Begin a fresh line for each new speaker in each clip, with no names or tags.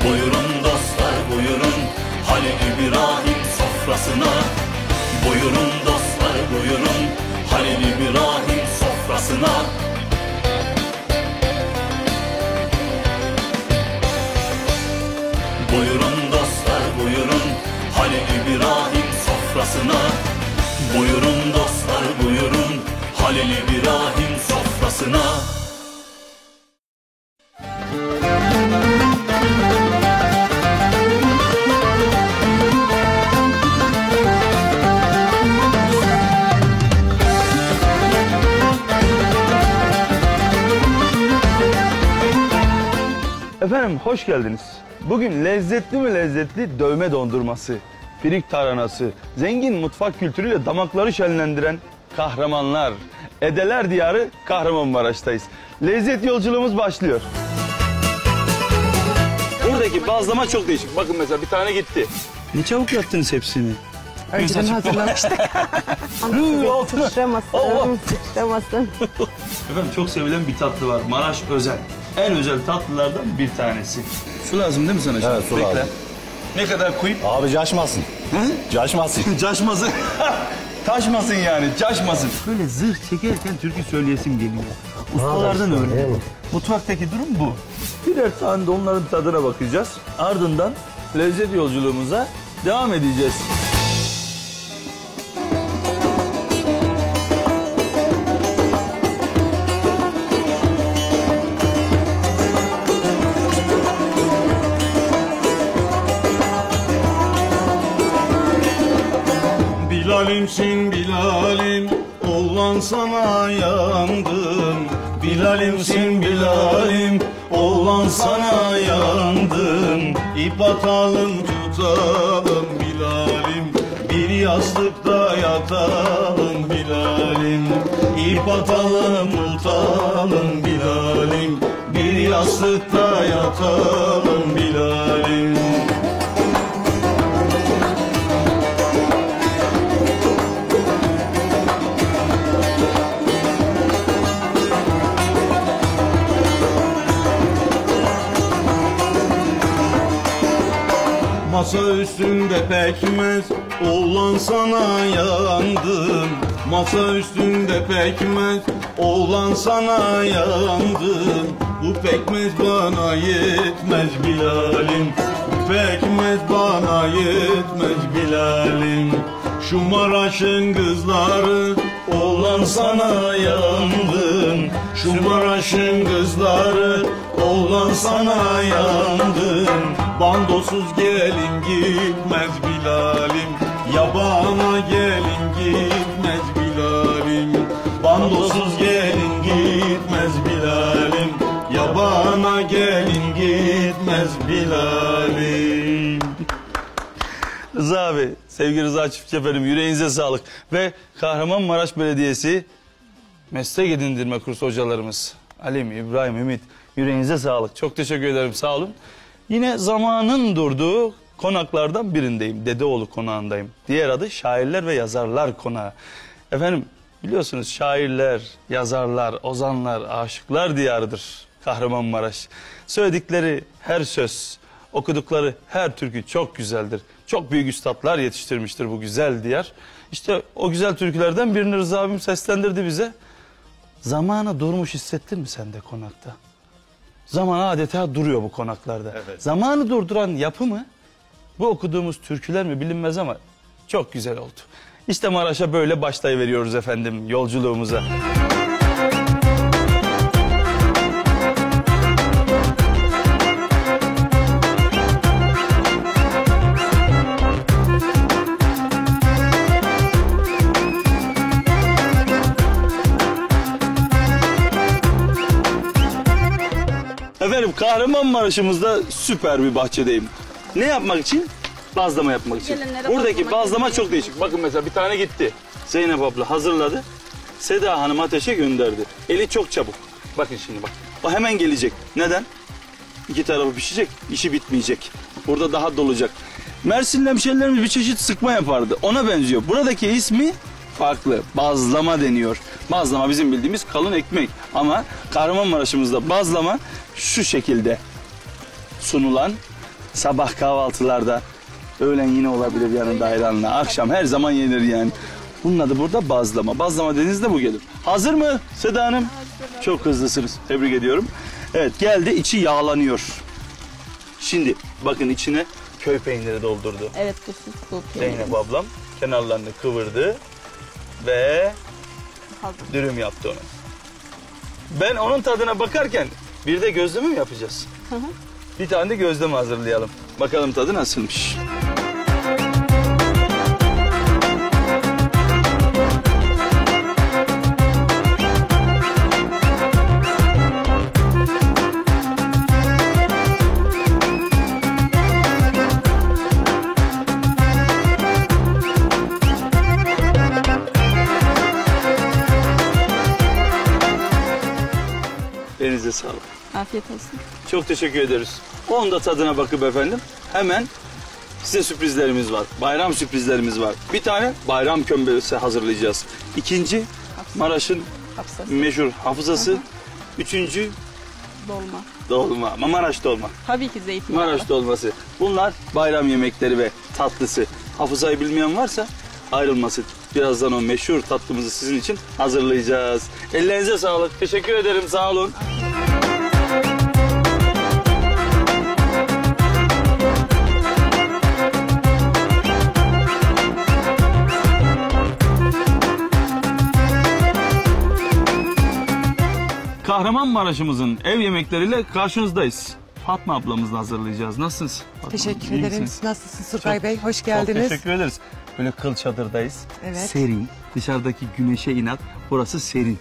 Buyurun dostlar buyurun, Halil İbrahim sofrasına. Buyurun dostlar buyurun, Halil İbrahim sofrasına. Buyurun dostlar buyurun, Halil İbrahim sofrasına. Buyurun dostlar buyurun, Halil İbrahim sofrasına.
Efendim hoş geldiniz. Bugün lezzetli mi lezzetli dövme dondurması, pirinç taranası, zengin mutfak kültürüyle damakları şenlendiren kahramanlar, Edeler Diyarı Kahramanmaraş'tayız. Lezzet yolculuğumuz başlıyor. Buradaki bazlama çok değişik. Bakın mesela bir tane gitti. Ne çabuk yaptınız hepsini.
Önceden hazırlamıştık. Sıçramasın, sıçramasın.
Efendim çok sevilen bir tatlı var. Maraş özel. En özel tatlılardan bir tanesi. Su lazım değil mi sana?
Evet, su lazım.
Ne kadar koyayım?
Abi caşmasın.
Hı?
Caşmasın.
Caşmasın. Taşmasın yani, caşmasın. Böyle zırh çekerken türkü söyleyesim geliyor. Ustalardan öğreniyorum. Mutfaktaki durum bu. Birer tane de onların tadına bakacağız. Ardından lezzet yolculuğumuza devam edeceğiz.
Bilalimsin Bilalim, oğlan sana yandım. Bilalimsin Bilalim, oğlan sana yandım. İp atalım tutalım Bilalim, bir yastıkta yatalım Bilalim. İp atalım tutalım Bilalim, bir yastıkta yatalım Bilalim. Masa üstünde pekmez, oğlan sana yandım. Masa üstünde pekmez, oğlan sana yandım. Bu pekmez bana yetmez Bilalim, bu pekmez bana yetmez Bilalim. Şu Maraş'ın kızları, oğlan sana yandım. Şu Maraş'ın kızları, oğlan sana yandım. Bandosuz gelin gitmez Bilalim, yabana gelin gitmez Bilalim. Bandosuz gelin gitmez Bilalim, yabana gelin gitmez Bilalim.
Rıza abi, sevgili Rıza Çiftçi efendim, yüreğinize sağlık. Ve Kahramanmaraş Belediyesi meslek edindirme kursu hocalarımız Alim, İbrahim, Ümit, yüreğinize sağlık. Çok teşekkür ederim, sağ olun. Yine zamanın durduğu konaklardan birindeyim. Dedeoğlu konağındayım. Diğer adı Şairler ve Yazarlar Konağı. Efendim biliyorsunuz şairler, yazarlar, ozanlar, aşıklar diyarıdır Kahramanmaraş. Söyledikleri her söz, okudukları her türkü çok güzeldir. Çok büyük üstadlar yetiştirmiştir bu güzel diyar. İşte o güzel türkülerden birini Rıza abim seslendirdi bize. Zamanı durmuş, hissettin mi sen de konakta? Zaman adeta duruyor bu konaklarda. Evet. Zamanı durduran yapı mı? Bu okuduğumuz türküler mi bilinmez ama çok güzel oldu. İşte Maraş'a böyle başlayıveriyoruz efendim yolculuğumuza. Efendim Kahramanmaraş'ımızda süper bir bahçedeyim. Ne yapmak için? Bazlama yapmak için. Buradaki bazlama çok değişik. Bakın mesela bir tane gitti. Zeynep abla hazırladı. Seda Hanım ateşe gönderdi. Eli çok çabuk. Bakın şimdi bak. O hemen gelecek. Neden? İki tarafı pişecek, işi bitmeyecek. Burada daha dolacak. Mersinli hemşerilerimiz bir çeşit sıkma yapardı. Ona benziyor. Buradaki ismi farklı. Bazlama deniyor. Bazlama bizim bildiğimiz kalın ekmek. Ama Kahramanmaraş'ımızda bazlama şu şekilde sunulan Sabah kahvaltılarda, öğlen yine olabilir yanında ayranla, akşam her zaman yenir yani. Bunun adı burada bazlama. Bazlama dediğinizde bu gelir. Hazır mı Seda Hanım? Hazır. Çok hızlısınız. Tebrik ediyorum. Evet geldi, içi yağlanıyor. Şimdi bakın içine köy peyniri doldurdu.
Evet, bu peynir.
Zeynep ablam kenarlarını kıvırdı ve
Hazır.
dürüm yaptı onu. Ben onun tadına bakarken bir de gözleme mi yapacağız?
Hı hı.
Bir tane de gözleme hazırlayalım. Bakalım tadı nasılmış. Elinize sağlık.
Afiyet olsun.
Çok teşekkür ederiz. Onun da tadına bakıp efendim hemen size sürprizlerimiz var. Bayram sürprizlerimiz var. Bir tane bayram kömbesi hazırlayacağız. İkinci Maraş'ın
Hafızası.
meşhur hafızası. Üçüncü
Dolma.
dolma. Maraş dolma.
Tabii ki zeytinyağlı.
Maraş dolması. Bunlar bayram yemekleri ve tatlısı. Hafızayı bilmeyen varsa ayrılmasın. Birazdan o meşhur tatlımızı sizin için hazırlayacağız. Ellerinize sağlık. Teşekkür ederim. Sağ olun. Kahramanmaraş'ımızın ev yemekleriyle karşınızdayız. Fatma ablamızla hazırlayacağız. Nasılsınız? Fatma,
Teşekkür
iyi
ederim.
misiniz?
Nasılsınız Surkay Bey? Hoş geldiniz.
Çok teşekkür ederiz. Böyle kıl çadırdayız.
Evet.
Serin. Dışarıdaki güneşe inat. Burası serin.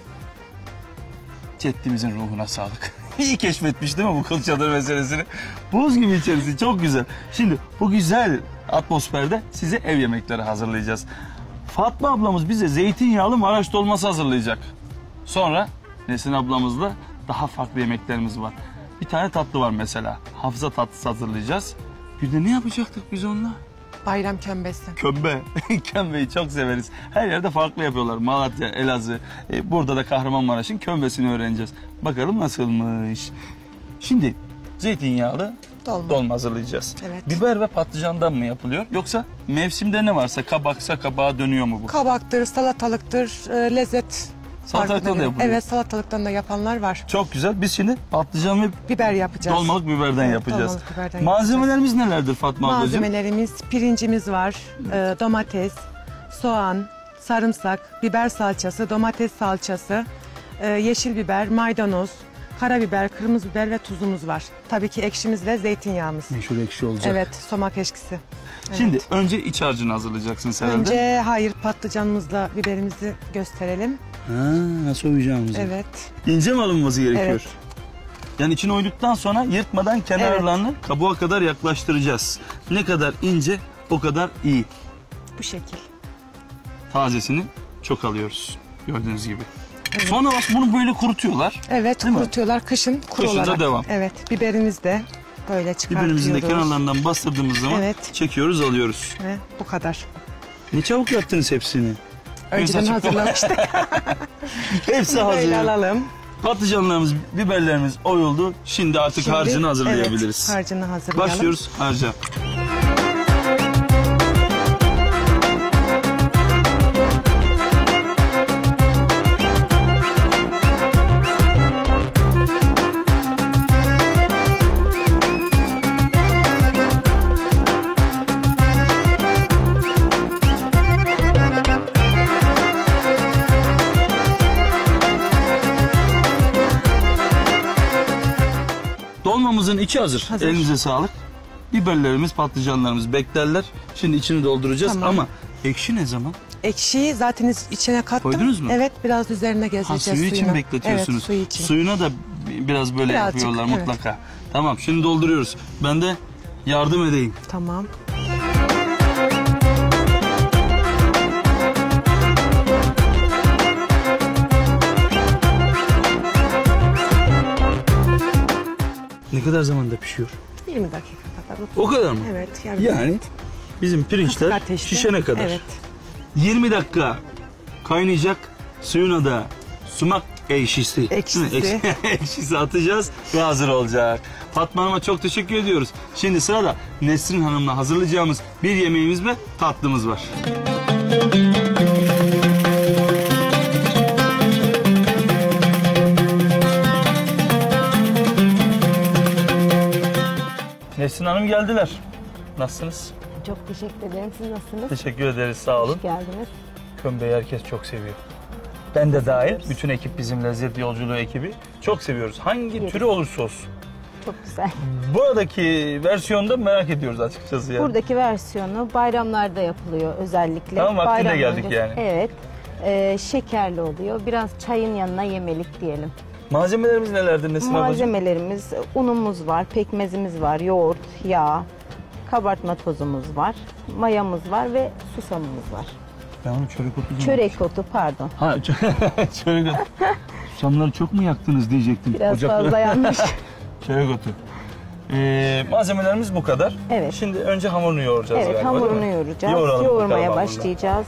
Ceddimizin ruhuna sağlık. İyi keşfetmiş değil mi bu kıl çadır meselesini? Buz gibi içerisi çok güzel. Şimdi bu güzel atmosferde size ev yemekleri hazırlayacağız. Fatma ablamız bize zeytinyağlı Maraş dolması hazırlayacak. Sonra Nesin ablamızla daha farklı yemeklerimiz var. Bir tane tatlı var mesela. Hafıza tatlısı hazırlayacağız. Bir de ne yapacaktık biz onunla?
Bayram kömbesi.
Kömbe. Kömbeyi çok severiz. Her yerde farklı yapıyorlar. Malatya, Elazığ. Burada da Kahramanmaraş'ın kömbesini öğreneceğiz. Bakalım nasılmış. Şimdi zeytinyağlı dolma hazırlayacağız.
Evet.
Biber ve patlıcandan mı yapılıyor? Yoksa mevsimde ne varsa kabaksa kabağa dönüyor mu bu?
Kabaktır, salatalıktır, lezzet.
Salatalıktan
farkına
da
göre.
yapılıyor.
Evet, salatalıktan da yapanlar var.
Çok güzel. Biz şimdi patlıcan ve
Biber yapacağız.
dolmalık biberden
Evet,
yapacağız.
dolmalık biberden
Malzemelerimiz nelerdir Fatma ablacığım?
Malzemelerimiz, pirincimiz var, domates, soğan, sarımsak, biber salçası, domates salçası, yeşil biber, maydanoz, karabiber, kırmızı biber ve tuzumuz var. Tabii ki ekşimiz ve zeytinyağımız.
Meşhur ekşi olacak.
Evet, somak ekşisi.
Şimdi önce iç harcını hazırlayacaksın herhalde.
Önce patlıcanımızla biberimizi gösterelim.
Nasıl oyacağımızı.
Evet.
İnce mi alınması gerekiyor?
Evet.
Yani içine oyduktan sonra yırtmadan kenarlarını kabuğa kadar yaklaştıracağız. Ne kadar ince o kadar iyi.
Bu şekil.
Tazesini çok alıyoruz gördüğünüz gibi. Evet. Sonra bunu böyle kurutuyorlar.
Evet,
değil
kurutuyorlar mi? Kışın kuru
Kışın da
olarak.
devam.
Evet, biberimiz de böyle çıkartıyoruz.
Biberimizin de kenarlarından bastırdığımız zaman
Evet.
çekiyoruz alıyoruz.
Ve bu kadar.
Ne çabuk yaptınız hepsini.
Önceden hazırlamıştık.
Hepsi
Böyle
hazır.
alalım.
Patlıcanlarımız, biberlerimiz oyuldu. Şimdi artık harcını hazırlayabiliriz.
Evet, harcını hazırlayalım.
Başlıyoruz harca. Dolmamızın içi hazır. Elinize sağlık. Biberlerimiz, patlıcanlarımız beklerler. Şimdi içini dolduracağız ama ekşi ne zaman?
Ekşiyi zaten içine kattım.
Koydunuz mu?
Evet, biraz üzerine gezdireceğiz
Suyu için
suyunu.
bekletiyorsunuz.
Evet, suyu için.
Suyuna da biraz böyle
Birazcık,
yapıyorlar
evet.
mutlaka. Tamam, şimdi dolduruyoruz. Ben de yardım edeyim.
Tamam.
Ne kadar zamanda pişiyor?
20 dakika kadar.
O kadar mı?
Evet. yarım
Yani bizim pirinçler
Kısık ateşte.
şişene kadar.
Evet.
20 dakika kaynayacak. Suyuna da sumak ekşisi.
Ekşisi.
Ekşisi atacağız ve hazır olacak. Fatma Hanım'a çok teşekkür ediyoruz. Şimdi sırada Nesrin Hanım'la hazırlayacağımız bir yemeğimiz ve tatlımız var. Nesrin Hanım geldiler. Nasılsınız?
Çok teşekkür ederim. Siz nasılsınız?
Teşekkür ederiz, sağ olun.
Hoş geldiniz.
Kömbeyi herkes çok seviyor. Ben de dahil, bütün ekip bizim Lezzet Yolculuğu ekibi çok seviyoruz. Hangi türü olursa olsun.
Çok güzel.
Buradaki versiyonda merak ediyoruz açıkçası yani.
Buradaki versiyonu bayramlarda yapılıyor özellikle.
Tam vaktinde
Bayram
geldik
öncesi-
yani.
Evet. Şekerli oluyor. Biraz çayın yanına yemelik diyelim.
Malzemelerimiz nelerdir Nesrin ablacığım?
Malzemelerimiz, unumuz var, pekmezimiz var, yoğurt, yağ, kabartma tozumuz var, mayamız var ve susamımız var.
Ben onu çörek otu diyeyim.
Çörek otu, pardon.
Ha, çörek otu. Susamları çok mu yaktınız diyecektim.
Biraz fazla yanmış.
Çörek otu. Malzemelerimiz bu kadar.
Evet.
Şimdi önce hamurunu yoğuracağız
Evet,
galiba, değil
hamurunu
mi?
yoğuracağız.
Yoğuralım bakalım
Yoğurmaya
hamurunu.
başlayacağız.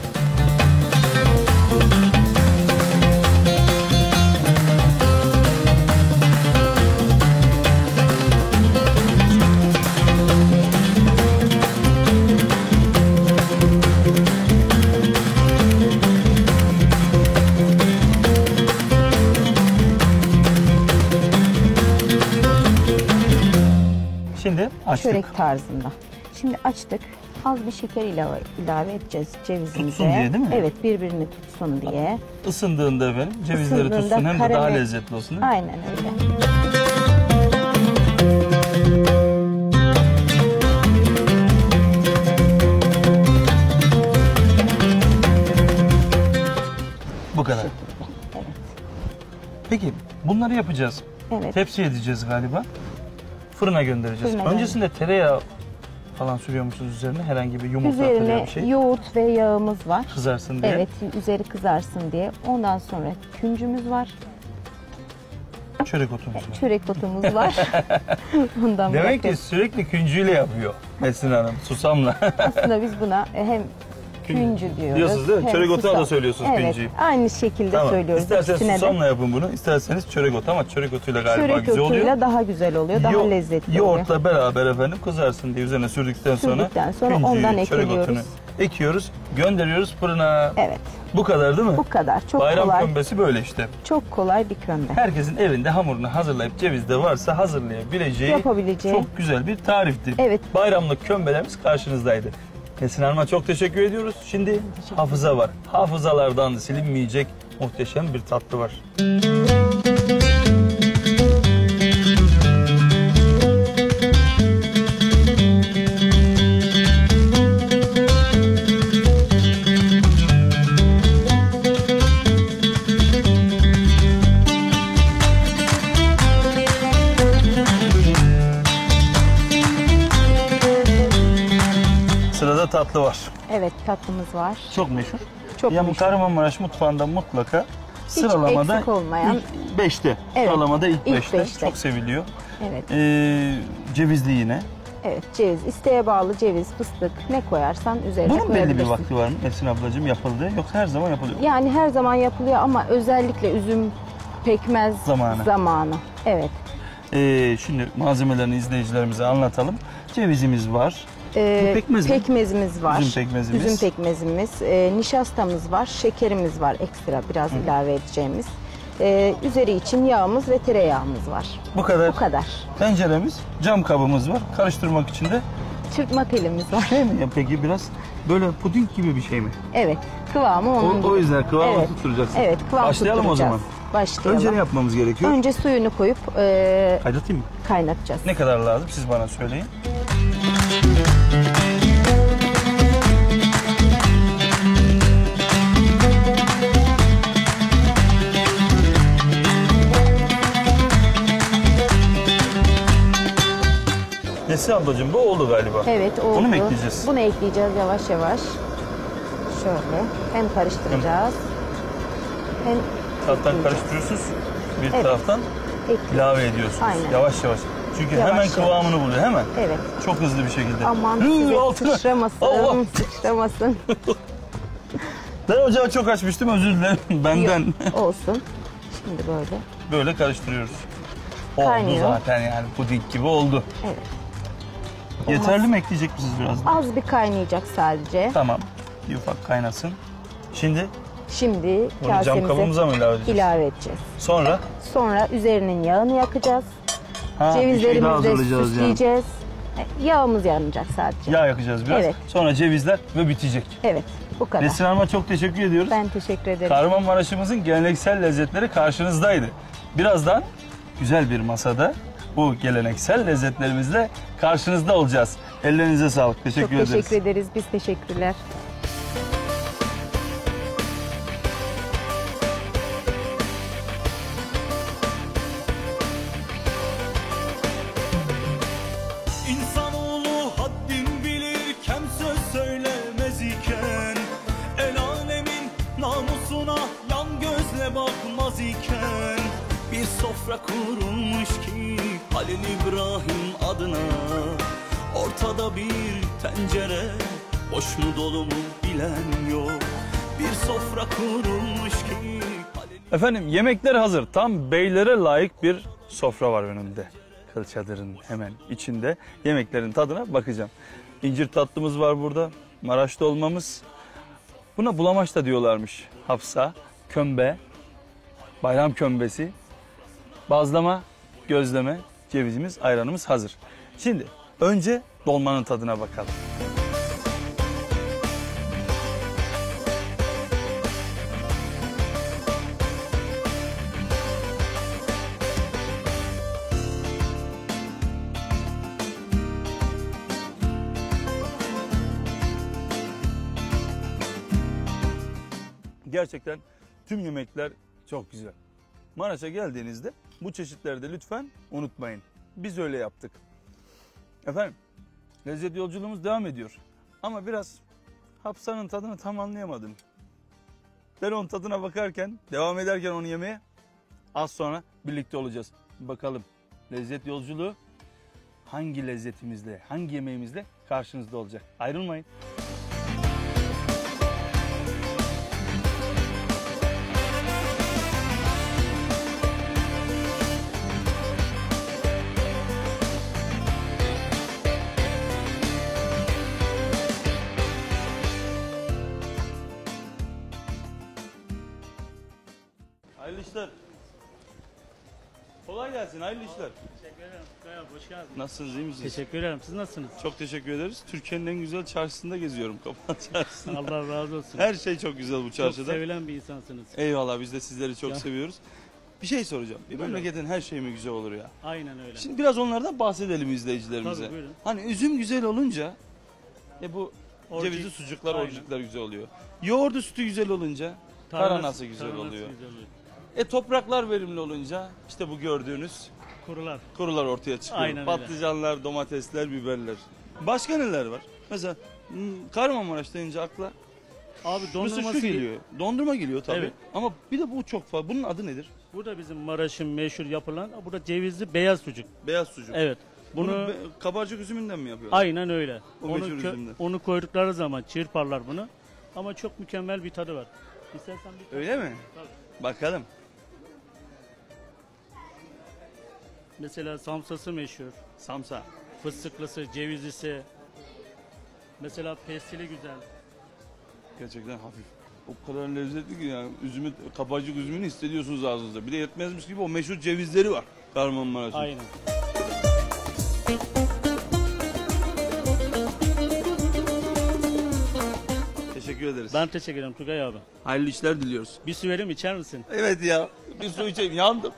Şimdi açtık.
Çörek tarzında. Şimdi açtık. Az bir şeker ilave edeceğiz cevizimize.
Tutsun diye değil mi?
Evet, birbirini tutsun diye.
Isındığında efendim cevizleri
Isındığında
tutsun hem de daha
karamel-
lezzetli olsun değil mi?
Aynen öyle.
Bu kadar. Peki bunları yapacağız.
Evet.
Tepsi edeceğiz galiba. Fırına göndereceğiz.
Fırına
Öncesinde tereyağı falan sürüyor musunuz üzerine? Herhangi bir yumurta veya
Üzerine
bir şey
yoğurt ve yağımız var.
kızarsın diye.
Evet, üzeri kızarsın diye. Ondan sonra küncümüz var.
Çörek otumuz var.
Çörek otumuz var. Bundan
Demek ki
bırakın.
sürekli küncüyle yapıyor Nesrin Hanım, susamla.
Aslında biz buna hem küncü diyoruz.
Diyorsunuz değil mi?
hem
Çörek otuna
susam.
da söylüyorsunuz
evet,
küncüyü.
aynı şekilde
Tamam.
söylüyoruz.
İsterseniz
İkisine de.
susamla yapın bunu, isterseniz çörek otu ama çörek otuyla galiba
Çörek
güzel oluyor.
otuyla daha güzel oluyor, daha
Yo-
lezzetli oluyor.
Yoğurtla beraber efendim kızarsın diye üzerine sürdükten sonra,
Sürdükten sonra
küncüyü,
ondan
çörek
ekliyoruz.
otunu ekiyoruz, gönderiyoruz fırına.
Evet,
Bu kadar değil mi?
bu kadar. Çok
Bayram
kolay.
kömbesi böyle işte.
Çok kolay bir kömbe.
Herkesin evinde hamurunu hazırlayıp ceviz de varsa hazırlayabileceği
Yapabileceği.
çok güzel bir tarifti.
Evet.
Bayramlık kömbelerimiz karşınızdaydı. Nesrin Hanım'a çok teşekkür ediyoruz. Şimdi hafıza var. Hafızalardan silinmeyecek muhteşem bir tatlı var. Sırada tatlı var.
Evet, tatlımız var.
Çok meşhur.
Çok
Yani
meşhur.
Kahramanmaraş mutfağında mutlaka sıralamada
eksik olmayan-
ilk 5'te.
Evet,
Sıralamada ilk
ilk
5'te.
beşte.
Çok seviliyor.
Evet,
Cevizli yine.
evet. Ceviz, isteğe bağlı ceviz, fıstık ne koyarsan üzerine
Bunun belli bir
koyabilirsin.
vakti var mı Nesrin ablacığım yapıldığı? Yoksa her zaman yapılıyor.
Yani her zaman yapılıyor ama özellikle üzüm pekmez
Zamanı.
zamanı. Evet.
Şimdi malzemelerini izleyicilerimize anlatalım. Cevizimiz var. Bu pekmez mi?
Pekmezimiz var.
Üzüm pekmezimiz.
Üzüm pekmezimiz. Nişastamız var. Şekerimiz var ekstra biraz ilave edeceğimiz. Üzeri için yağımız ve tereyağımız var.
Bu kadar.
Bu kadar.
Tenceremiz, cam kabımız var. Karıştırmak için de
Çırpma telimiz var.
şey mi ya peki biraz böyle puding gibi bir şey mi?
Evet. Kıvamı onun gibi.
O yüzden kıvamı
Evet.
tutturacaksın.
Evet, kıvam
Başlayalım o
tutturacağız.
zaman.
Başlayalım.
Önce ne yapmamız gerekiyor?
Önce suyunu koyup
Kaynatayım mı?
kaynatacağız.
Ne kadar lazım siz bana söyleyin. Nesrin ablacığım bu oldu galiba.
Evet, oldu.
Bunu mu ekleyeceğiz?
Bunu ekleyeceğiz yavaş yavaş. Şöyle. Hem karıştıracağız. Hem
Taraftan
ekleyeceğiz.
karıştırıyorsunuz. Bir
Evet.
taraftan
Ekliyoruz.
ilave ediyorsunuz.
Aynen.
Yavaş yavaş. Çünkü
Yavaş
hemen
yavaş.
kıvamını buluyor hemen.
Evet.
Çok hızlı bir şekilde.
Aman
Hı,
size
altına.
sıçramasın,
Allah!
sıçramasın.
Ben ocağı çok açmıştım özür dilerim benden.
Yok, olsun. Şimdi böyle.
Böyle karıştırıyoruz. Oldu
Kaynıyor.
zaten yani puding gibi oldu.
Evet.
Yeterli mi, ekleyecek misiniz biraz daha?
Az bir kaynayacak sadece.
Tamam. Bir ufak kaynasın. Şimdi
Şimdi
bunu cam
kasemize
kabımıza mı ilave edeceğiz?
ilave edeceğiz.
Sonra
Sonra üzerinin yağını yakacağız.
bir şey daha
Cevizlerimizi de
hazırlayacağız yani.
süsleyeceğiz. Yağımız yanacak sadece.
Yağ yakacağız biraz.
Evet.
Sonra cevizler ve bitecek.
Evet, bu kadar.
Nesrin Hanım'a çok teşekkür ediyoruz.
Ben teşekkür ederim.
Kahramanmaraş'ımızın geleneksel lezzetleri karşınızdaydı. Birazdan güzel bir masada bu geleneksel lezzetlerimizle karşınızda olacağız. Ellerinize sağlık. Teşekkür
Çok
ederiz.
teşekkür ederiz. Biz teşekkürler.
İnsanoğlu haddin bilirken söz söylemez iken, el alemin namusuna yan gözle bakmaz iken, bir sofra kurulmuş ki Halil İbrahim adına, ortada bir tencere, boş mu dolu mu bilen yok. Bir sofra kurulmuş ki Halil...
Efendim yemekler hazır. Tam beylere layık bir sofra var önümde. Kıl çadırın hemen içinde. Yemeklerin tadına bakacağım. İncir tatlımız var burada. Maraş dolmamız. Buna bulamaç da diyorlarmış. Hapsa, kömbe, bayram kömbesi, bazlama, gözleme, cevizimiz, ayranımız hazır. Şimdi önce dolmanın tadına bakalım. Gerçekten tüm yemekler çok güzel. Maraş'a geldiğinizde bu çeşitleri de lütfen unutmayın. Biz öyle yaptık. Efendim, lezzet yolculuğumuz devam ediyor. Ama biraz hapsanın tadını tam anlayamadım. Ben onun tadına bakarken, devam ederken onu yemeye az sonra birlikte olacağız. Bakalım lezzet yolculuğu hangi lezzetimizle, hangi yemeğimizle karşınızda olacak. Ayrılmayın. Hayırlı işler. Kolay gelsin, hayırlı işler.
Teşekkür ederim. Kaya, hoş geldiniz.
Nasılsınız, iyi misiniz?
Teşekkür ederim. Siz nasılsınız?
Çok teşekkür ederiz. Türkiye'nin en güzel çarşısında geziyorum, Kapalı Çarşısı'nda.
Allah razı olsun.
Her şey çok güzel bu
Çok
çarşıda.
sevilen bir insansınız.
Eyvallah, biz de sizleri çok
Ya.
seviyoruz. Bir şey soracağım. Bir
Buyurun.
memleketin her şeyi mi güzel olur ya?
Aynen öyle.
Şimdi biraz onlardan bahsedelim izleyicilerimize.
Tabii, buyurun.
Hani üzüm güzel olunca bu
Orcik,
cevizli sucuklar,
aynen.
orcuklar güzel oluyor. Yoğurdu sütü güzel olunca taranası güzel
taranası
oluyor.
güzel oluyor.
Topraklar verimli olunca işte bu gördüğünüz
Kurular.
kurular ortaya çıkıyor.
Aynen öyle.
Patlıcanlar, domatesler, biberler. Başka neler var? Mesela Kahramanmaraş deyince akla
Abi
mesela
dondurması
şu geliyor. Dondurma geliyor tabii.
Evet.
Ama bir de bu çok fazla. Bunun adı nedir?
Bu da bizim Maraş'ın meşhur yapılan, bu da cevizli beyaz sucuk.
Beyaz sucuk.
Evet.
Bunu
Bunu
kabarcık üzümünden mi yapıyorlar?
aynen öyle.
O meşhur üzümden.
Onu koydukları zaman çırparlar bunu. Ama çok mükemmel bir tadı var. İstersen bir
Öyle mi?
Tabii.
Bakalım.
Mesela samsası meşhur.
Samsa.
Fıstıklısı, cevizlisi. Mesela pestili güzel.
Gerçekten hafif. O kadar lezzetli ki yani üzümü, kabarcık üzümünü hissediyorsunuz ağzınızda. Bir de yetmezmiş gibi o meşhur cevizleri var Kahramanmaraş'ın.
Aynen.
Teşekkür ederiz.
Ben teşekkür ederim Tugay abi.
Hayırlı işler diliyoruz.
Bir su vereyim, içer misin?
Evet ya. Bir su içeyim. Yandım.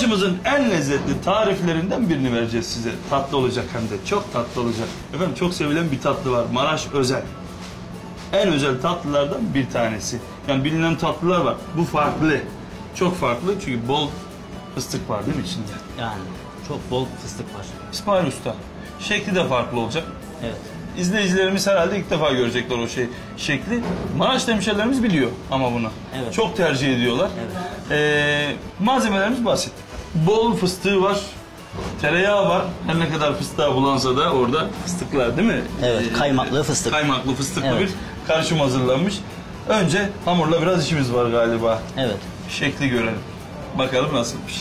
Maraş'ımızın en lezzetli tariflerinden birini vereceğiz size. Tatlı olacak hem de. Çok tatlı olacak. Efendim çok sevilen bir tatlı var. Maraş özel. En özel tatlılardan bir tanesi. Yani bilinen tatlılar var. Bu farklı. Çok farklı çünkü bol fıstık var değil mi içinde?
Yani çok bol fıstık var.
İsmail Usta, şekli de farklı olacak.
Evet.
İzleyicilerimiz herhalde ilk defa görecekler o şekli. Maraş hemşerilerimiz biliyor ama bunu.
Evet.
Çok tercih ediyorlar.
Evet.
Malzemelerimiz basit. Bol fıstığı var, tereyağı var. Her ne kadar fıstığa bulansa da orada fıstıklar değil mi?
Evet, kaymaklı fıstık.
Kaymaklı fıstıklı
Evet.
bir karışım hazırlanmış. Önce hamurla biraz işimiz var galiba.
Evet.
Şekli görelim. Bakalım nasılmış.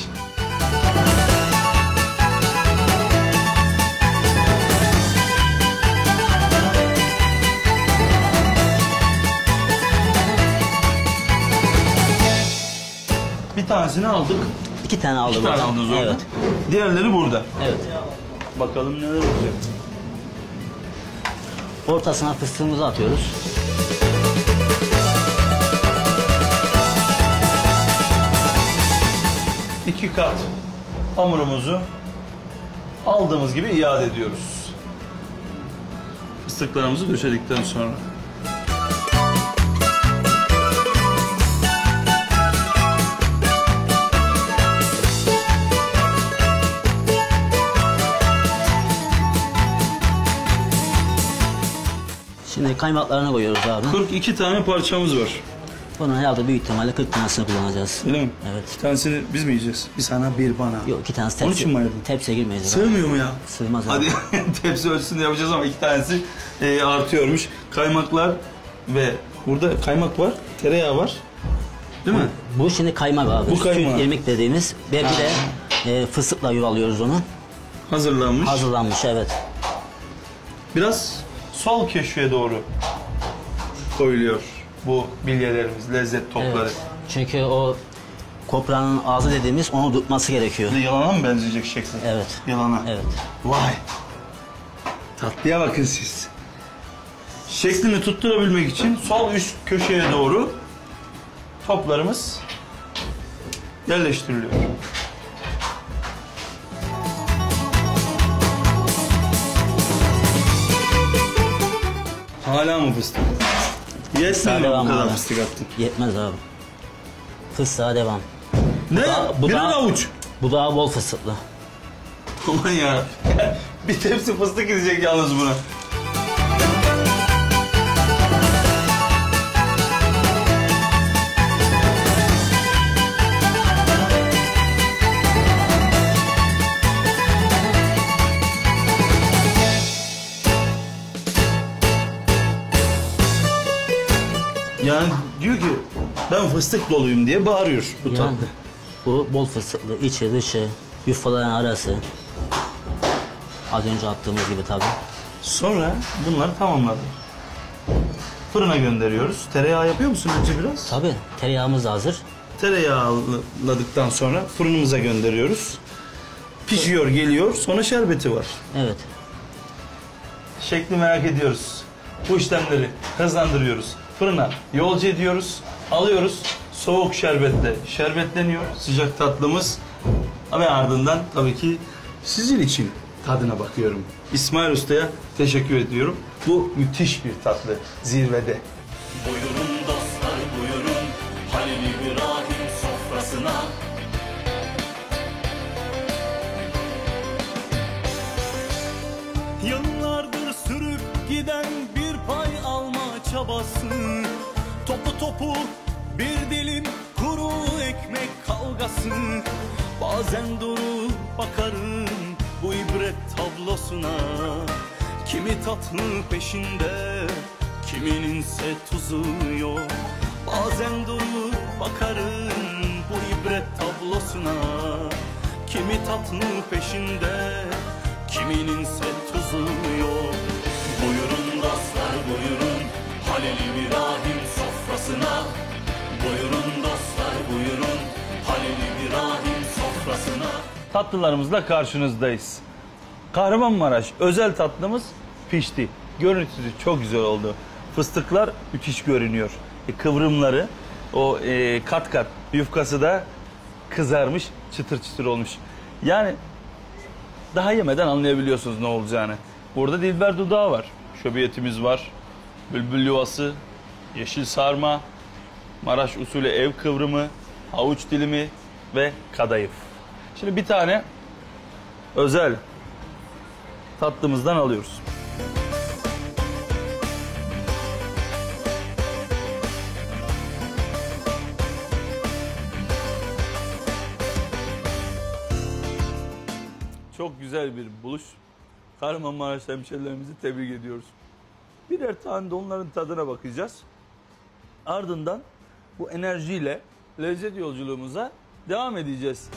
Bir tanesini aldık.
2 tane aldım.
2 tane aldınız orada.
Evet.
Diğerleri burada.
Evet.
Bakalım neler olacak.
Ortasına fıstığımızı atıyoruz.
İki kat hamurumuzu aldığımız gibi iade ediyoruz. Fıstıklarımızı döşedikten sonra.
Şimdi kaymaklarını koyuyoruz abi.
42 tane parçamız var.
Bunun herhalde büyük ihtimalle 40 tanesini kullanacağız.
Öyle mi?
Evet.
Bir tanesini biz mi yiyeceğiz? Bir sana bir bana.
Yok 2 tanesi
Onun için mi ayırdın?
tepsiye girmeyecek. abi.
Sığmıyor mu ya?
Sığmaz abi.
Hadi tepsi ölçüsünde yapacağız ama 2 tanesi artıyormuş. Kaymaklar ve burada kaymak var, tereyağı var. Değil mi?
Bu şimdi kaymak abi.
Bu kaymak.
Süt irmik dediğimiz ve bir de fıstıkla yuvalıyoruz onu.
Hazırlanmış.
Hazırlanmış evet.
Biraz sol köşeye doğru koyuluyor bu bilyelerimiz, lezzet topları.
Evet. Çünkü o kopranın ağzı dediğimiz onu tutması gerekiyor.
Bir de yalana mı benzeyecek şekli?
Evet.
Yalana.
Evet.
Vay. Tatlıya bakın siz. Şeklini tutturabilmek için sol üst köşeye doğru toplarımız yerleştiriliyor. Hala mı fıstık? Yetmiyor mu bu
Devam
kadar
abi.
fıstık attın?
Yetmez abi. Fıstığa devam.
Ne?
bu
Bir
da-
avuç.
Bu daha bol fıstıklı.
Aman ya. Bir tepsi fıstık gidecek yalnız buna. Yani diyor ki ben fıstık doluyum diye bağırıyor bu
Yani
tatlı.
bu bol fıstıklı, içi dışı, yufkaların arası. Az önce attığımız gibi tabii.
Sonra bunları tamamladık. Fırına gönderiyoruz. Tereyağı yapıyor musun önce biraz?
Tabii tereyağımız da hazır.
Tereyağladıktan sonra fırınımıza gönderiyoruz. Pişiyor, geliyor. Sonra şerbeti var.
Evet.
Şekli merak ediyoruz. Bu işlemleri hızlandırıyoruz. Fırına yolcu ediyoruz. Alıyoruz. Soğuk şerbetle şerbetleniyor. Sıcak tatlımız. Ve ardından tabii ki sizin için tadına bakıyorum. İsmail Usta'ya teşekkür ediyorum. Bu müthiş bir tatlı. Zirvede.
Buyurun dostlar buyurun Halil İbrahim sofrasına. Yıllardır sürüp giden bir pay alma çabası. Topu topu bir dilim kuru ekmek kavgası. Bazen durup bakarım bu ibret tablosuna. Kimi tatlı peşinde, kimininse tuzu yok. Bazen durup bakarım bu ibret tablosuna. Kimi tatlı peşinde, kimininse tuzu yok. Buyurun dostlar buyurun Halil İbrahim sofrasına. Buyurun dostlar buyurun Halil İbrahim sofrasına.
Tatlılarımızla karşınızdayız. Kahramanmaraş özel tatlımız pişti. Görüntüsü çok güzel oldu. Fıstıklar müthiş görünüyor. Kıvrımları, o kat kat yufkası da kızarmış, çıtır çıtır olmuş. Yani daha yemeden anlayabiliyorsunuz ne olacağını. Burada dilber dudağı var, şöbiyetimiz var, bülbül yuvası, yeşil sarma, Maraş usulü ev kıvrımı, havuç dilimi ve kadayıf. Şimdi bir tane özel tatlımızdan alıyoruz. Çok güzel bir buluş. Kahramanmaraş hemşerilerimizi tebrik ediyoruz. Birer tane de onların tadına bakacağız. Ardından bu enerjiyle lezzet yolculuğumuza devam edeceğiz.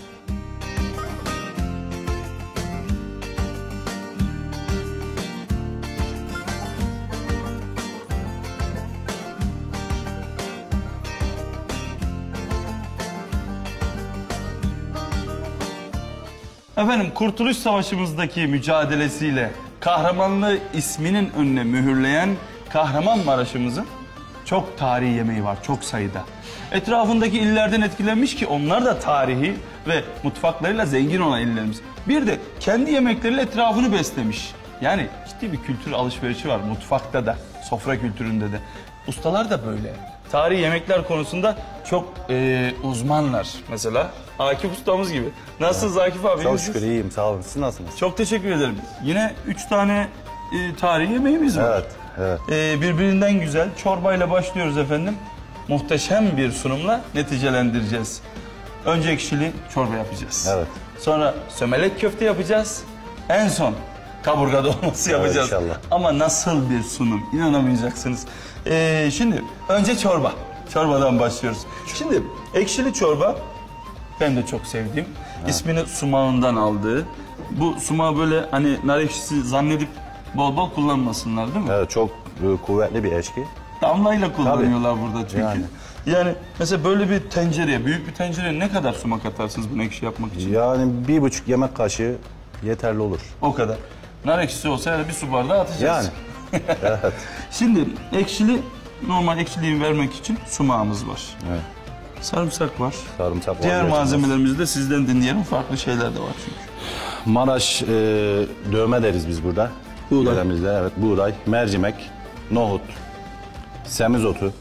Efendim, Kurtuluş Savaşı'mızdaki mücadelesiyle kahramanlığı isminin önüne mühürleyen Kahramanmaraş'ımızın çok tarihi yemeği var, çok sayıda. Etrafındaki illerden etkilenmiş ki onlar da tarihi ve mutfaklarıyla zengin olan illerimiz. Bir de kendi yemekleriyle etrafını beslemiş. Yani ciddi bir kültür alışverişi var mutfakta da, sofra kültüründe de. Ustalar da böyle. Tarihi yemekler konusunda çok uzmanlar mesela. Akif ustamız gibi. Nasılsınız Akif abi?
Çok şükür iyiyim, sağ olun. Siz nasılsınız?
Çok teşekkür ederim. Yine 3 tane tarihi yemeğimiz var.
Evet.
Birbirinden güzel. Çorbayla başlıyoruz efendim. Muhteşem bir sunumla neticelendireceğiz. Önce ekşili çorba yapacağız.
Evet.
Sonra sömelek köfte yapacağız. En son kaburga dolması yapacağız.
İnşallah.
Ama nasıl bir sunum, inanamayacaksınız. Şimdi önce çorba. Çorbadan başlıyoruz. Şimdi ekşili çorba ben de çok sevdiğim. İsmini sumağından aldığı. Bu sumağı böyle hani nar ekşisi zannedip bol bol kullanmasınlar değil mi?
Evet, çok kuvvetli bir eşki.
Damlayla kullanıyorlar burada çünkü.
Yani.
Yani mesela böyle bir tencereye, büyük bir tencereye ne kadar sumak atarsınız bunu ekşi yapmak için?
Yani 1,5 yemek kaşığı yeterli olur.
O kadar. Nar ekşisi olsa ya da bir su bardağı atacağız.
Yani. Evet.
Şimdi ekşili, normal ekşiliği vermek için sumağımız var.
Evet.
Sarımsak var.
Sarımsak var.
Diğer malzemelerimizi de sizden dinleyelim. Farklı şeyler de var çünkü.
Maraş dövme deriz biz burada.
Buğday.
Yöremizde, evet, buğday, mercimek, nohut, semizotu.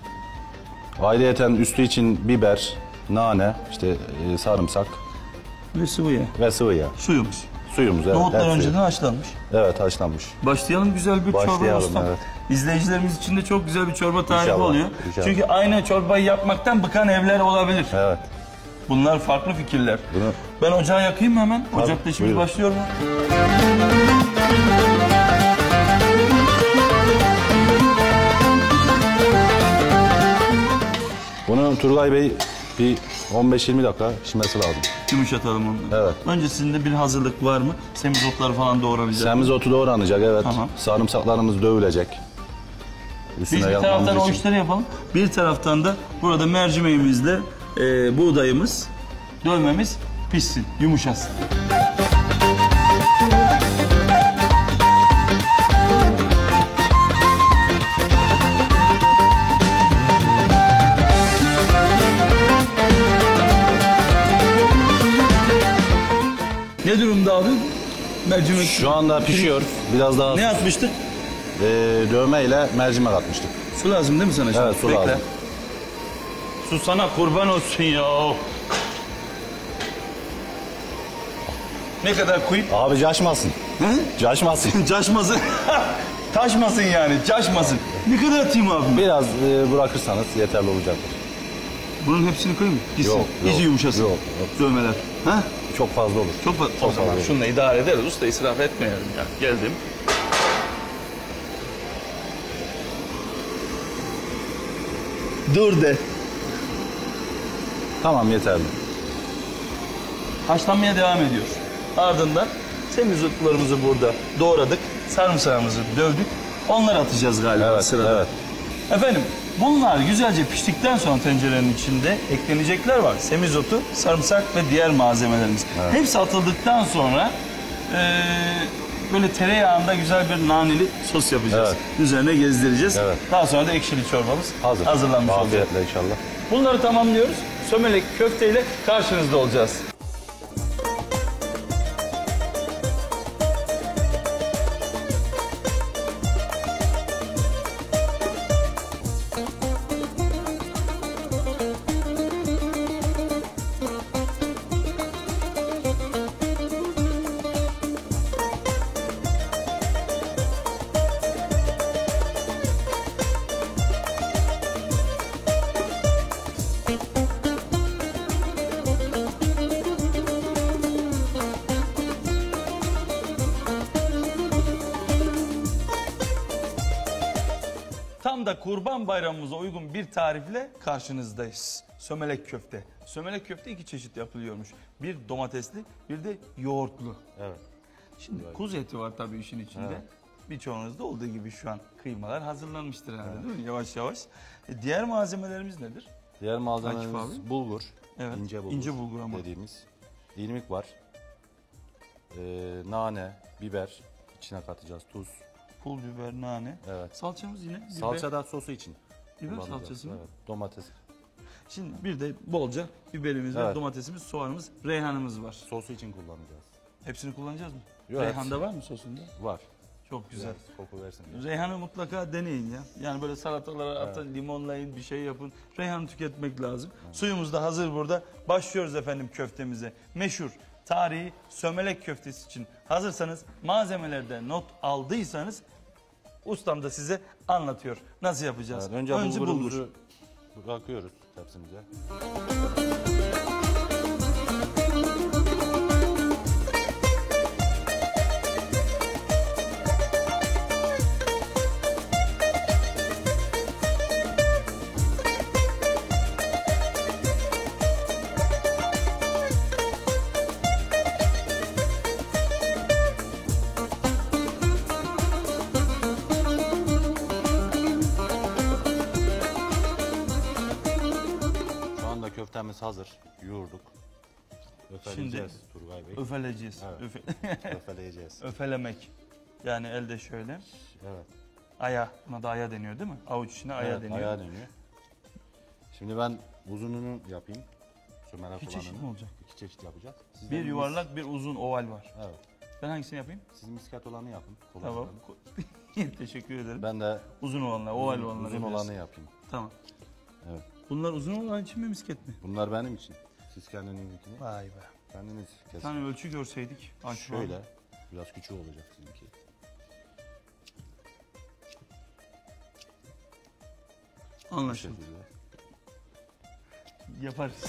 Ayrıyeten üstü için biber, nane, işte sarımsak
Ve sıvı yağ.
ve sıvı yağ.
Suyumuz.
Suyumuz, evet.
Nohutlar
et suyu.
önceden haşlanmış.
Evet, haşlanmış.
Başlayalım güzel bir çorba
Başlayalım,
ustam.
evet.
İzleyicilerimiz için de çok güzel bir çorba tarifi
İnşallah,
oluyor.
inşallah.
Çünkü aynı çorbayı yapmaktan bıkan evler olabilir.
Evet.
Bunlar farklı fikirler.
Bunu-
Ben ocağı yakayım mı hemen?
Tabii,
Ocakta işimiz
buyurun.
başlıyor mu?
Bunu Turgay Bey bir 15-20 dakika pişmesi lazım.
Yumuşatalım onu.
Evet.
Öncesinde bir hazırlık var mı? Semizotları falan doğranacak.
Semizotu doğranacak, evet.
Tamam.
Sarımsaklarımız dövülecek. Üstüne
Biz bir
yapmamız
taraftan o
için.
işleri yapalım. Bir taraftan da burada mercimeğimizle buğdayımız, dövmemiz pişsin, yumuşasın. Ne durumda abi? Mercimek.
Şu anda pişiyor. Biraz daha
Ne atmıştık?
dövme ile mercimek atmıştık.
Su lazım değil mi sana şimdi?
Evet, su lazım.
Su sana kurban olsun ya. Ne kadar koyayım?
Abi caşmasın.
He?
Caşmasın.
Caşmasın. Taşmasın yani, caşmasın. Ne kadar atayım abi?
Biraz bırakırsanız yeterli olacaktır.
Bunun hepsini koyayım mı? Gitsin.
Yok, yok.
İyice yumuşasın.
Yok,
Dövmeler. Ha?
Çok fazla olur.
Çok fazla. O
Çok
zaman
fazla.
şununla idare ederiz. Usta israf etmeyelim ya. Geldim. Dur de.
Tamam, yeterli.
Haşlanmaya devam ediyor. Ardından semizotlarımızı burada doğradık. Sarımsağımızı dövdük. Onları atacağız galiba
Evet,
sırada.
evet.
Efendim, bunlar güzelce piştikten sonra tencerenin içinde eklenecekler var. Semizotu, sarımsak ve diğer malzemelerimiz. Hepsi atıldıktan sonra böyle tereyağında güzel bir naneli sos yapacağız.
Evet.
Üzerine gezdireceğiz.
Evet.
Daha sonra da ekşili çorbamız
Hazır.
hazırlanmış olacak.
Afiyetle inşallah.
Bunları tamamlıyoruz. sömelek köfteyle karşınızda olacağız. Tam da Kurban Bayramımıza uygun bir tarifle karşınızdayız. Sömelek köfte. Sömelek köfte 2 çeşit yapılıyormuş. Bir domatesli, bir de yoğurtlu.
Evet.
Şimdi kuzu eti var tabii işin içinde.
Evet.
Birçoğunuzda olduğu gibi şu an kıymalar hazırlanmıştır herhalde, değil mi? Yavaş yavaş. Diğer malzemelerimiz nedir?
Diğer
Akif
malzemelerimiz
abi.
bulgur.
Evet,
İnce bulgur.
ince bulgur ama.
Dediğimiz. İrmik var. Nane, biber. İçine katacağız. Tuz.
Pul biber, nane.
Evet.
Salçamız yine. Biber.
Salça da sosu için.
Biber
kullanacağız.
salçası mı?
Evet. Domates.
Şimdi bir de bolca biberimiz var,
Evet.
domatesimiz, soğanımız, reyhanımız var.
Sosu için kullanacağız.
Hepsini kullanacağız mı?
Yok,
Reyhan da
hepsi.
var mı sosunda?
Var.
Çok güzel.
Biraz koku versin diye.
Reyhanı mutlaka deneyin ya. Yani böyle salatalara atın, limonlayın, bir şey yapın. Reyhanı tüketmek lazım. Suyumuz da hazır burada. Başlıyoruz efendim köftemize. Meşhur tarihi sömelek köftesi için hazırsanız, malzemelerde not aldıysanız ustam da size anlatıyor. Nasıl yapacağız?
Evet, önce bulgurumuzu bırakıyoruz tepsimize. Şu anda köftemiz hazır. Yoğurduk. Öfeleyeceğiz Turgay Bey.
Öfeleyeceğiz.
Evet. Öfeleyeceğiz.
Öfelemek. Yani elde şöyle.
Evet.
Aya. Buna da aya deniyor değil mi? Avuç içine aya
Evet,
deniyor.
ayağı dönüyor. Şimdi ben uzununu yapayım. Sömelek
İki çeşit
olanını.
mi olacak?
2 çeşit yapacağız. Sizden
Bir yuvarlak, bir uzun oval var.
Evet.
Ben hangisini yapayım?
Siz misket olanı yapın. kolay
Tamam.
olanı.
Teşekkür ederim.
Ben de
Uzun olanlar, oval olanlar.
uzun
yapıyorsun.
olanı yapayım.
Tamam.
Evet.
Bunlar uzun olan için mi, misket mi?
Bunlar benim için. Siz kendininkini
Vay be.
kendiniz
Bir
kesin.
tane ölçü görseydik. Akif abi.
Şöyle. Biraz küçük olacak sizinki. Bu
Anlaşıldı.
şekilde.
Yaparız.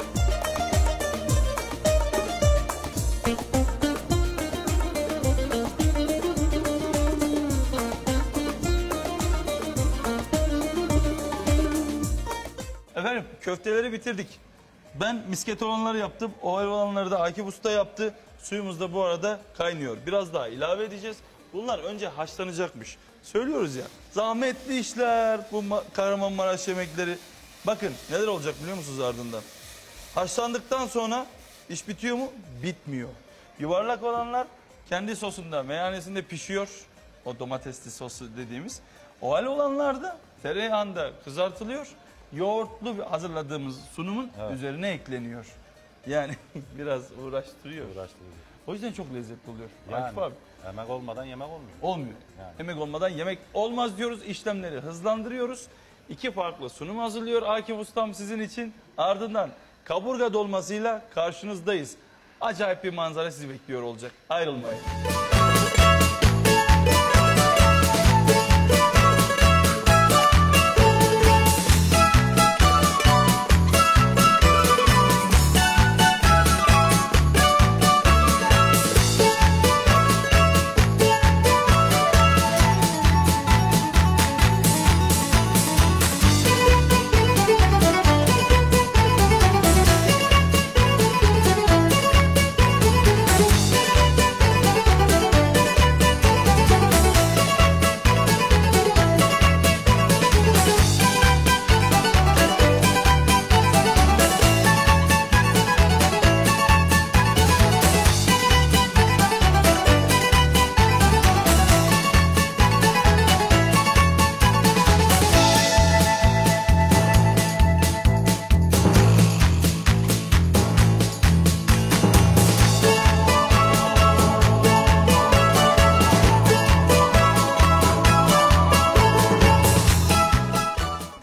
Efendim köfteleri bitirdik. Ben misket olanları yaptım. Oval olanları da Akif Usta yaptı. Suyumuz da bu arada kaynıyor. Biraz daha ilave edeceğiz. Bunlar önce haşlanacakmış. Söylüyoruz ya. Zahmetli işler bu Kahramanmaraş yemekleri. Bakın neler olacak biliyor musunuz ardından? Haşlandıktan sonra iş bitiyor mu? Bitmiyor. Yuvarlak olanlar kendi sosunda, meyanesinde pişiyor. O domatesli sosu dediğimiz. Oval olanlar da tereyağında kızartılıyor. Yoğurtlu hazırladığımız sunumun üzerine ekleniyor. Yani biraz uğraştırıyor.
Uğraştırıcı.
O yüzden çok lezzetli oluyor.
Yani,
Akif abi.
emek olmadan yemek olmuyor.
Olmuyor.
Yani.
Emek olmadan yemek olmaz diyoruz. İşlemleri hızlandırıyoruz. 2 farklı sunum hazırlıyor Akif Ustam sizin için. Ardından kaburga dolmasıyla karşınızdayız. Acayip bir manzara sizi bekliyor olacak. Ayrılmayın.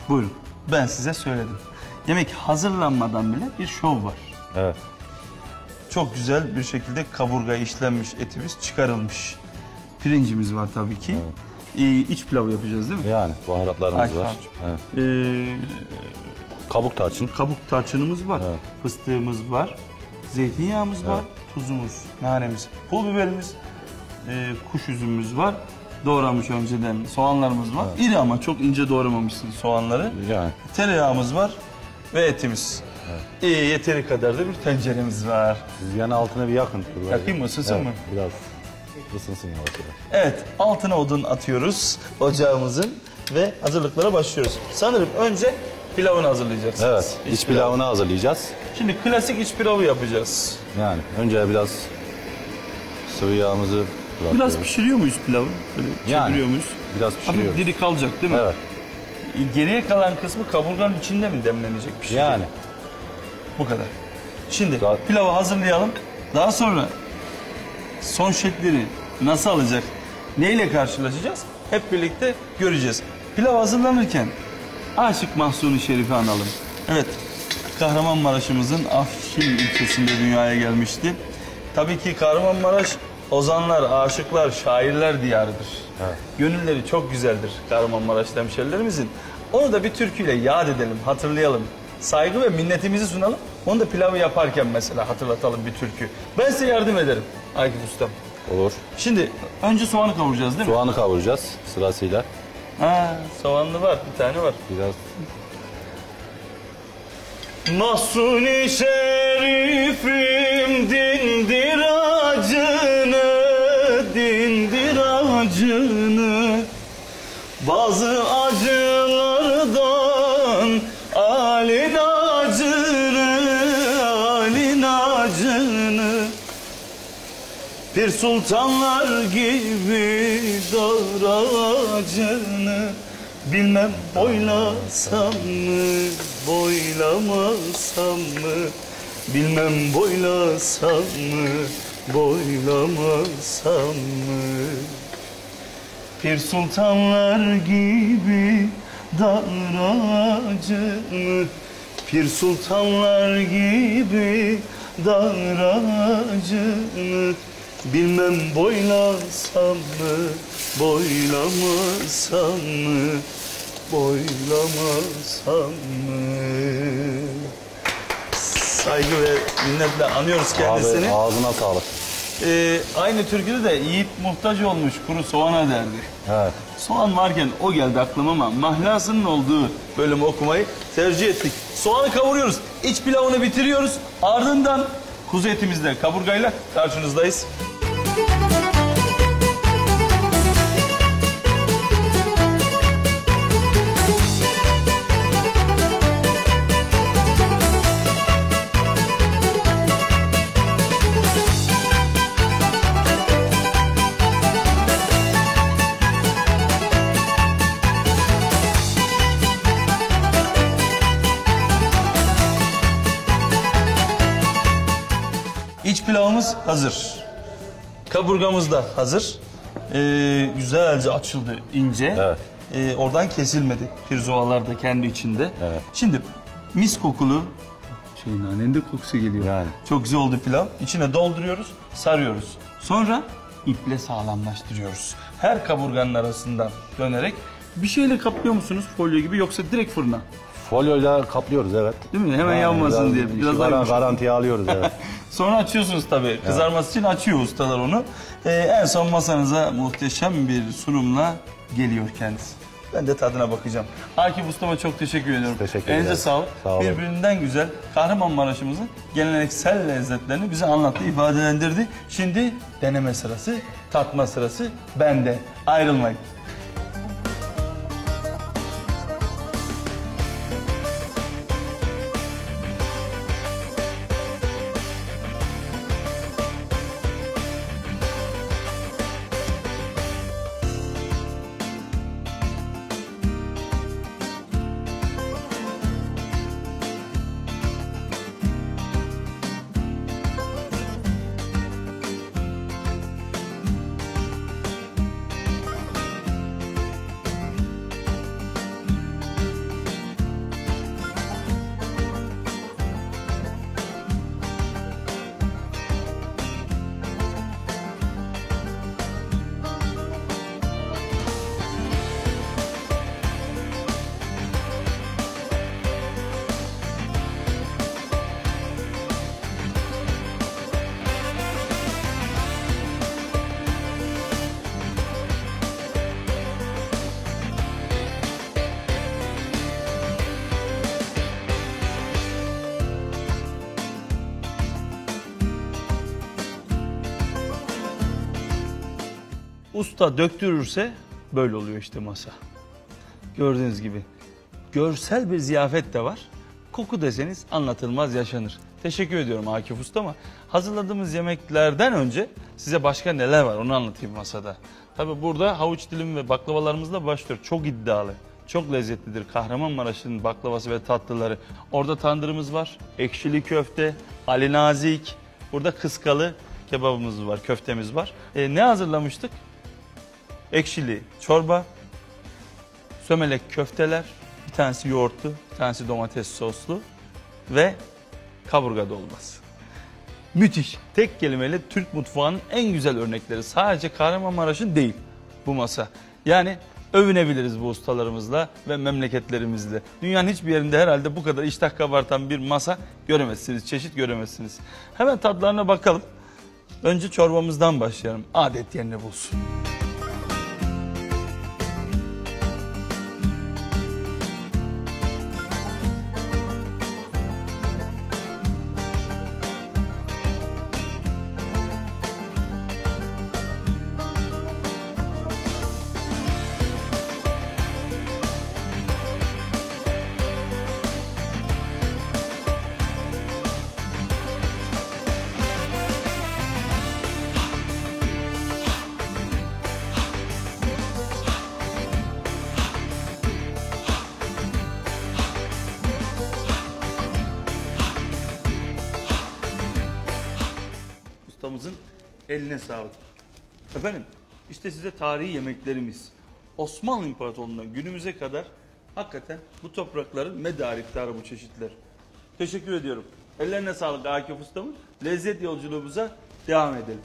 Buyurun. Ben size söyledim. Yemek hazırlanmadan bile bir şov var.
Evet.
Çok güzel bir şekilde kaburgaya işlenmiş etimiz çıkarılmış. Pirincimiz var tabii ki. İç pilav yapacağız değil mi?
Yani baharatlarımız
Ay,
var. Evet. Kabuk tarçın.
Kabuk tarçınımız var.
Evet.
Fıstığımız var. Zeytinyağımız var. Tuzumuz, nanemiz, pul biberimiz, kuş üzümümüz var. Doğramış önceden soğanlarımız var.
Evet.
İri ama çok ince doğramamışsın soğanları.
Yani.
Tereyağımız var ve etimiz. Yeteri kadar da bir tenceremiz var.
Siz yani altına bir yakın.
Yakayım mı, ısınsın mı?
Biraz ısınsın yavaş yavaş.
Evet, altına odun atıyoruz ocağımızın ve hazırlıklara başlıyoruz. Sanırım önce pilavını hazırlayacaksınız.
Evet, iç pilavını hazırlayacağız.
Şimdi klasik iç pilavı yapacağız.
Yani önce biraz sıvı yağımızı bırakıyoruz.
Biraz pişiriyor muyuz pilavı? Böyle çeviriyor muyuz?
Biraz pişiriyoruz.
Hafif diri kalacak değil mi?
Evet.
Geriye kalan kısmı kaburganın içinde mi demlenecek pişecek?
Yani.
Bu kadar. Şimdi
Daha-
pilavı hazırlayalım. Daha sonra son şekleri nasıl alacak? Neyle karşılaşacağız? Hep birlikte göreceğiz. Pilav hazırlanırken Aşık Mahzun-u Şerif'i analım. Evet, Kahramanmaraş'ımızın Afşin ilçesinde dünyaya gelmişti. Tabii ki Kahramanmaraş ozanlar, aşıklar, şairler diyarıdır.
Evet.
Gönülleri çok güzeldir Kahramanmaraşlı hemşerilerimizin. Onu da bir türküyle yad edelim, hatırlayalım. Saygı ve minnetimizi sunalım. Onu da pilavı yaparken mesela hatırlatalım bir türkü. Ben size yardım ederim Akif Ustam.
Olur.
Şimdi önce soğanı kavuracağız değil mi?
Soğanı kavuracağız sırasıyla.
Ha, soğanlı var, bir tane var.
Biraz
Mahsuni Şerif'im dindir acını, bazı acılardan alin acını, Pir sultanlar gibi dar acını, bilmem boylasam mı, boylamasam mı, bilmem boylasam mı, boylamasam mı. Pir sultanlar gibi dar acını, Pir sultanlar gibi dar acını, bilmem boylasam mı, boylamasam mı, boylamasam mı. Saygı ve minnetle anıyoruz kendisini.
abi ağzına sağlık.
Aynı türküde de yiğit muhtaç olmuş kuru soğana derdi.
Evet.
Soğan varken o geldi aklıma ama mahlasının olduğu bölümü okumayı tercih ettik. Soğanı kavuruyoruz, iç pilavını bitiriyoruz. Ardından kuzu etimizle, kaburgayla karşınızdayız. İç pilavımız hazır. Kaburgamız da hazır. Güzelce açıldı ince.
Evet.
Oradan kesilmedi. Pirzoğalar da kendi içinde.
Evet.
Şimdi mis kokulu nanenin kokusu geliyor.
Yani.
Çok güzel oldu pilav. İçine dolduruyoruz, sarıyoruz. Sonra iple sağlamlaştırıyoruz. Her kaburganın arasından dönerek bir şeyle kaplıyor musunuz folyo gibi yoksa direkt fırına?
Folyoyla kaplıyoruz evet.
Değil mi? Hemen yanmasın diye. Biraz daha yumuşak.
Garantiye alıyoruz evet.
Sonra açıyorsunuz tabii. Kızarması için açıyor ustalar onu. En son masanıza muhteşem bir sunumla geliyor kendisi. Ben de tadına bakacağım. Akif Usta'ma çok teşekkür ediyorum.
Teşekkür
Elinize
ederim.
sağlık.
Sağ olun.
Birbirinden güzel Kahramanmaraş'ımızın geleneksel lezzetlerini bize anlattı, ifadelendirdi. Şimdi deneme sırası, tatma sırası bende. Ayrılmayın. Usta döktürürse böyle oluyor işte masa. Gördüğünüz gibi görsel bir ziyafet de var. Koku deseniz anlatılmaz yaşanır. Teşekkür ediyorum Akif Usta ama hazırladığımız yemeklerden önce size başka neler var onu anlatayım masada. Tabi burada havuç dilim ve baklavalarımızla başlıyor. Çok iddialı, çok lezzetlidir Kahramanmaraş'ın baklavası ve tatlıları. Orada tandırımız var, ekşili köfte, Ali Nazik, burada kıskalı kebabımız var, köftemiz var. Ne hazırlamıştık? Ekşili çorba, sömelek köfteler, bir tanesi yoğurtlu, bir tanesi domates soslu ve kaburga dolması. Müthiş. Tek kelimeyle Türk mutfağının en güzel örnekleri. Sadece Kahramanmaraş'ın değil bu masa. Yani övünebiliriz bu ustalarımızla ve memleketlerimizle. Dünyanın hiçbir yerinde herhalde bu kadar iştah kabartan bir masa göremezsiniz, çeşit göremezsiniz. Hemen tatlarına bakalım. Önce çorbamızdan başlayalım. Adet yerini bulsun. Ustamızın eline sağlık. Efendim işte size tarihi yemeklerimiz. Osmanlı İmparatorluğu'ndan günümüze kadar hakikaten bu toprakların medarı iftarı bu çeşitler. Teşekkür ediyorum. Ellerine sağlık Akif Ustam'ın. Lezzet yolculuğumuza devam edelim.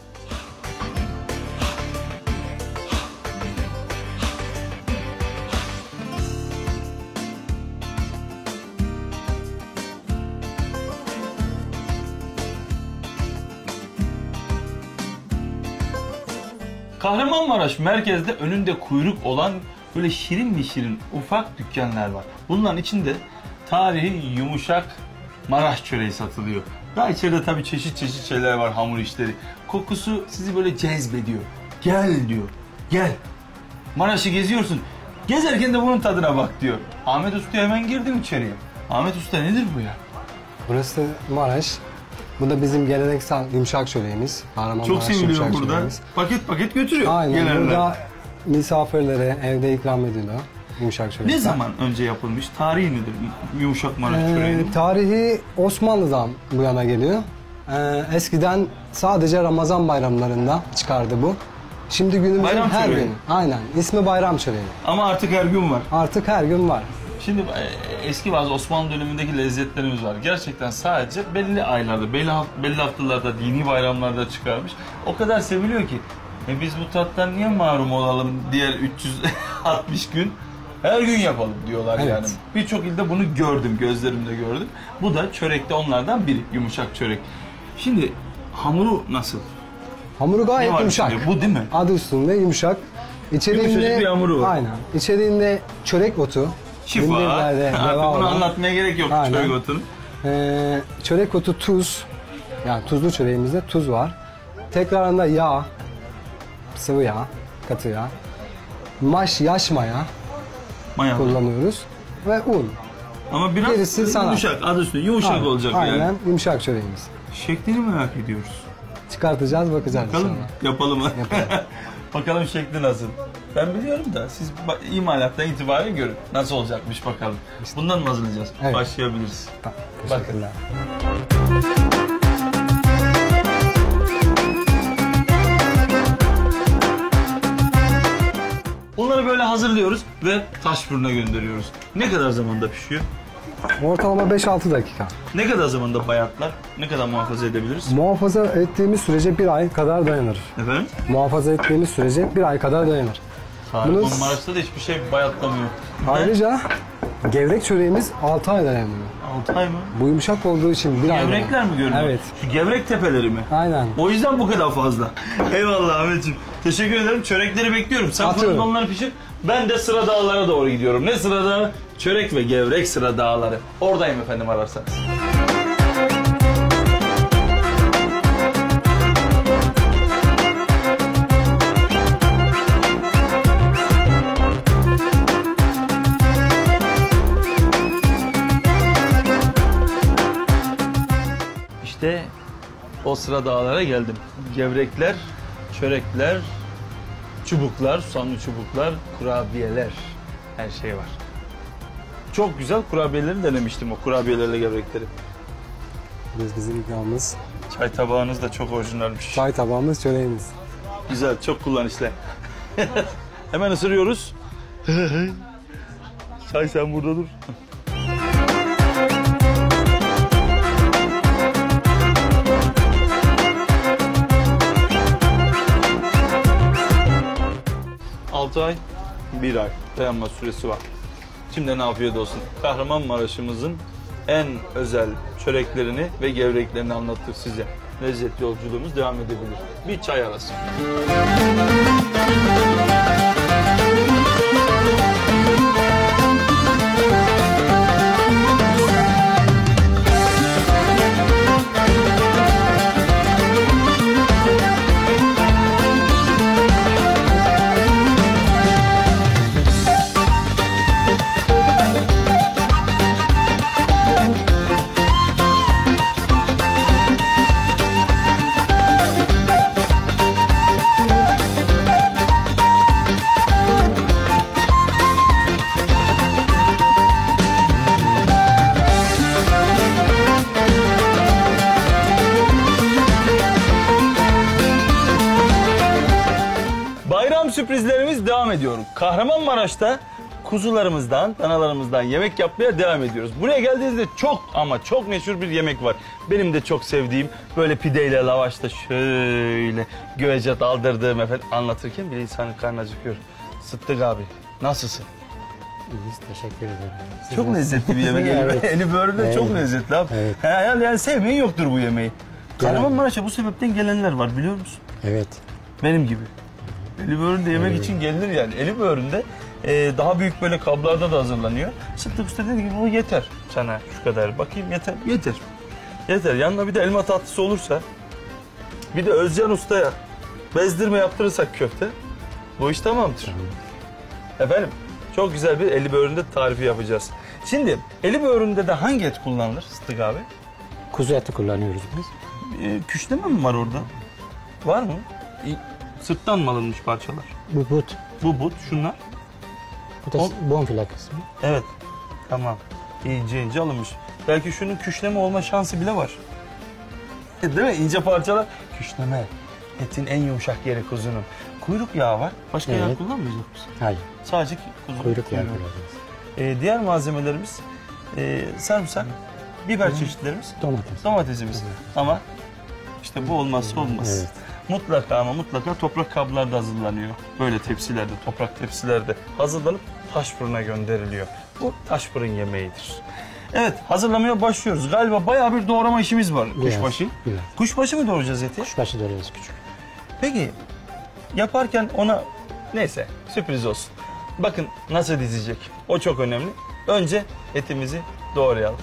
Kahramanmaraş merkezde önünde kuyruk olan böyle şirin bir şirin ufak dükkanlar var. Bunların içinde tarihi yumuşak Maraş çöreği satılıyor. Daha içeride tabii çeşit çeşit şeyler var, hamur işleri. Kokusu sizi böyle cezbediyor. Gel diyor, gel. Maraş'ı geziyorsun. Gezerken de bunun tadına bak diyor. Ahmet Usta'ya hemen girdim içeriye. Ahmet Usta nedir bu ya?
Burası Maraş. Bu da bizim geleneksel yumuşak çöreğimiz.
Çok seviliyor burada. Çöreğimiz. Paket paket götürüyor.
Aynen.
Gelenler.
Burada misafirlere evde ikram ediliyor yumuşak çörek.
Ne zaman önce yapılmış? Tarihi nedir yumuşak Maraş çöreğinin?
Tarihi Osmanlı'dan bu yana geliyor. Eskiden sadece Ramazan bayramlarında çıkardı bu. Şimdi günümüzün
Bayram
her
çöreği.
gün. Aynen. İsmi bayram çöreği.
Ama artık her gün var.
Artık her gün var.
Şimdi eski bazı Osmanlı dönemindeki lezzetlerimiz var. Gerçekten sadece belli aylarda, belli haftalarda, dini bayramlarda çıkarmış. O kadar seviliyor ki biz bu tattan niye mahrum olalım diğer 360 gün? Her gün yapalım diyorlar
evet.
Yani. Birçok ilde bunu gördüm, gözlerimle gördüm. Bu da çörekte onlardan biri, yumuşak çörek. Şimdi hamuru nasıl?
Hamuru gayet yumuşak.
Şimdi? Bu değil mi?
Adı üstünde yumuşak. İçeriğinde
bir hamuru var.
Aynen. İçeriğinde çörek otu.
Şifa. Bunu anlatmaya gerek yok çörek otunu.
Çörek otu, tuz. Yani tuzlu çöreğimizde tuz var. Tekrarında yağ, sıvı yağ, katı yağ. Yaş maya kullanıyoruz ve un.
Ama biraz yumuşak, adı üstünde yumuşak olacak
aynen,
yani.
Aynen, yumuşak çöreğimiz.
Şeklini merak ediyoruz.
Çıkartacağız, bakacağız.
Bakalım, yapalım mı? Bakalım şekli nasıl. Ben biliyorum da siz imalattan itibaren görün. Nasıl olacakmış bakalım. Bundan mı hazırlayacağız? Evet. Başlayabiliriz.
Teşekkürler.
Bunları böyle hazırlıyoruz ve taş fırına gönderiyoruz. Ne kadar zamanda pişiyor?
Ortalama 5-6 dakika.
Ne kadar zamanda bayatlar? Ne kadar muhafaza edebiliriz?
Muhafaza ettiğimiz sürece 1 ay kadar dayanır.
Efendim?
Muhafaza ettiğimiz sürece 1 ay kadar dayanır.
Kahramanmaraş'ta da hiçbir şey bayatlamıyor.
Ayrıca gevrek çöreğimiz 6 ay dayanıyor.
6 ay mı?
Bu yumuşak olduğu için 1 ay.
Gevrekler mi görünüyor?
Evet.
Şu gevrek tepeleri mi?
Aynen.
O yüzden bu kadar fazla. Eyvallah Ahmetciğim. Teşekkür ederim. Çörekleri bekliyorum. Sen fırında onları pişir. Ben de Sıra Dağları'na doğru gidiyorum. Ne Sıra Dağı? Çörek ve gevrek Sıra Dağları. Oradayım efendim ararsanız. o sıra dağlara geldim. Gevrekler, çörekler, çubuklar, susamlı çubuklar, kurabiyeler. Her şey var. Çok güzel kurabiyeleri denemiştim, o kurabiyelerle gevrekleri.
Bizim ikramımız.
Çay tabağınız da çok orijinalmiş.
Çay tabağımız, çöreğimiz.
Güzel, çok kullanışlı. Hemen ısırıyoruz. Çay sen burada dur. Altı ay, 1 ay dayanma süresi var. Şimdi ne afiyet olsun. Kahramanmaraş'ımızın en özel çöreklerini ve gevreklerini anlattık size. Lezzetli yolculuğumuz devam edebilir. Bir çay arası. Sürprizlerimiz devam ediyor. Kahramanmaraş'ta kuzularımızdan, danalarımızdan yemek yapmaya devam ediyoruz. Buraya geldiğinizde çok ama çok meşhur bir yemek var. Benim de çok sevdiğim, böyle pideyle, lavaşla şöyle göğecet aldırdığım efendim anlatırken bile insanın karnı acıkıyor. Sıddık abi, nasılsın?
İyiyiz, teşekkür ederim.
Çok lezzetli bir yemek.
Evet.
Eli böğründe evet. Çok lezzetli abi. Evet. Yani sevmeyen yoktur bu yemeği. Kahramanmaraş'a bu sebepten gelenler var biliyor musun?
Evet.
Benim gibi. Eli böğründe yemek için gelinir yani. Eli böğründe daha büyük böyle kablarda da hazırlanıyor. Sıddık Usta dedi ki bu yeter sana şu kadar. Bakayım yeter. Yeter. Yeter. Yanına bir de elma tatlısı olursa, bir de Özcan Usta'ya bezdirme yaptırırsak köfte, bu iş tamamdır. Efendim çok güzel bir eli böğründe tarifi yapacağız. Şimdi eli böğründe de hangi et kullanılır Sıddık abi?
Kuzu eti kullanıyoruz biz.
Küşleme mi var orada? Var mı? Sırttan mı alınmış parçalar?
Bu but.
Bu but, şunlar.
Bu da bonfile kısmı.
Evet, tamam. İnce ince alınmış. Belki şunun küşleme olma şansı bile var. Değil mi? İnce parçalar. Küşleme. Etin en yumuşak yeri kuzunun. Kuyruk yağı var. Başka yağ kullanmayacak mısın?
Hayır.
Sadece
kuyruk yağı kullanacağız.
Diğer malzemelerimiz sarımsak, biber çeşitlerimiz, domatesimiz. Ama işte bu olmazsa olmaz. Evet. Mutlaka ama mutlaka toprak kablarda hazırlanıyor. Böyle tepsilerde, toprak tepsilerde hazırlanıp taş fırına gönderiliyor. Bu taş fırın yemeğidir. Evet, hazırlamaya başlıyoruz. Galiba bayağı bir doğrama işimiz var kuşbaşı.
Biraz.
Kuşbaşı mı doğrayacağız eti?
Kuşbaşı doğrayacağız küçük.
Peki yaparken ona neyse sürpriz olsun. Bakın nasıl dizecek. O çok önemli. Önce etimizi doğrayalım.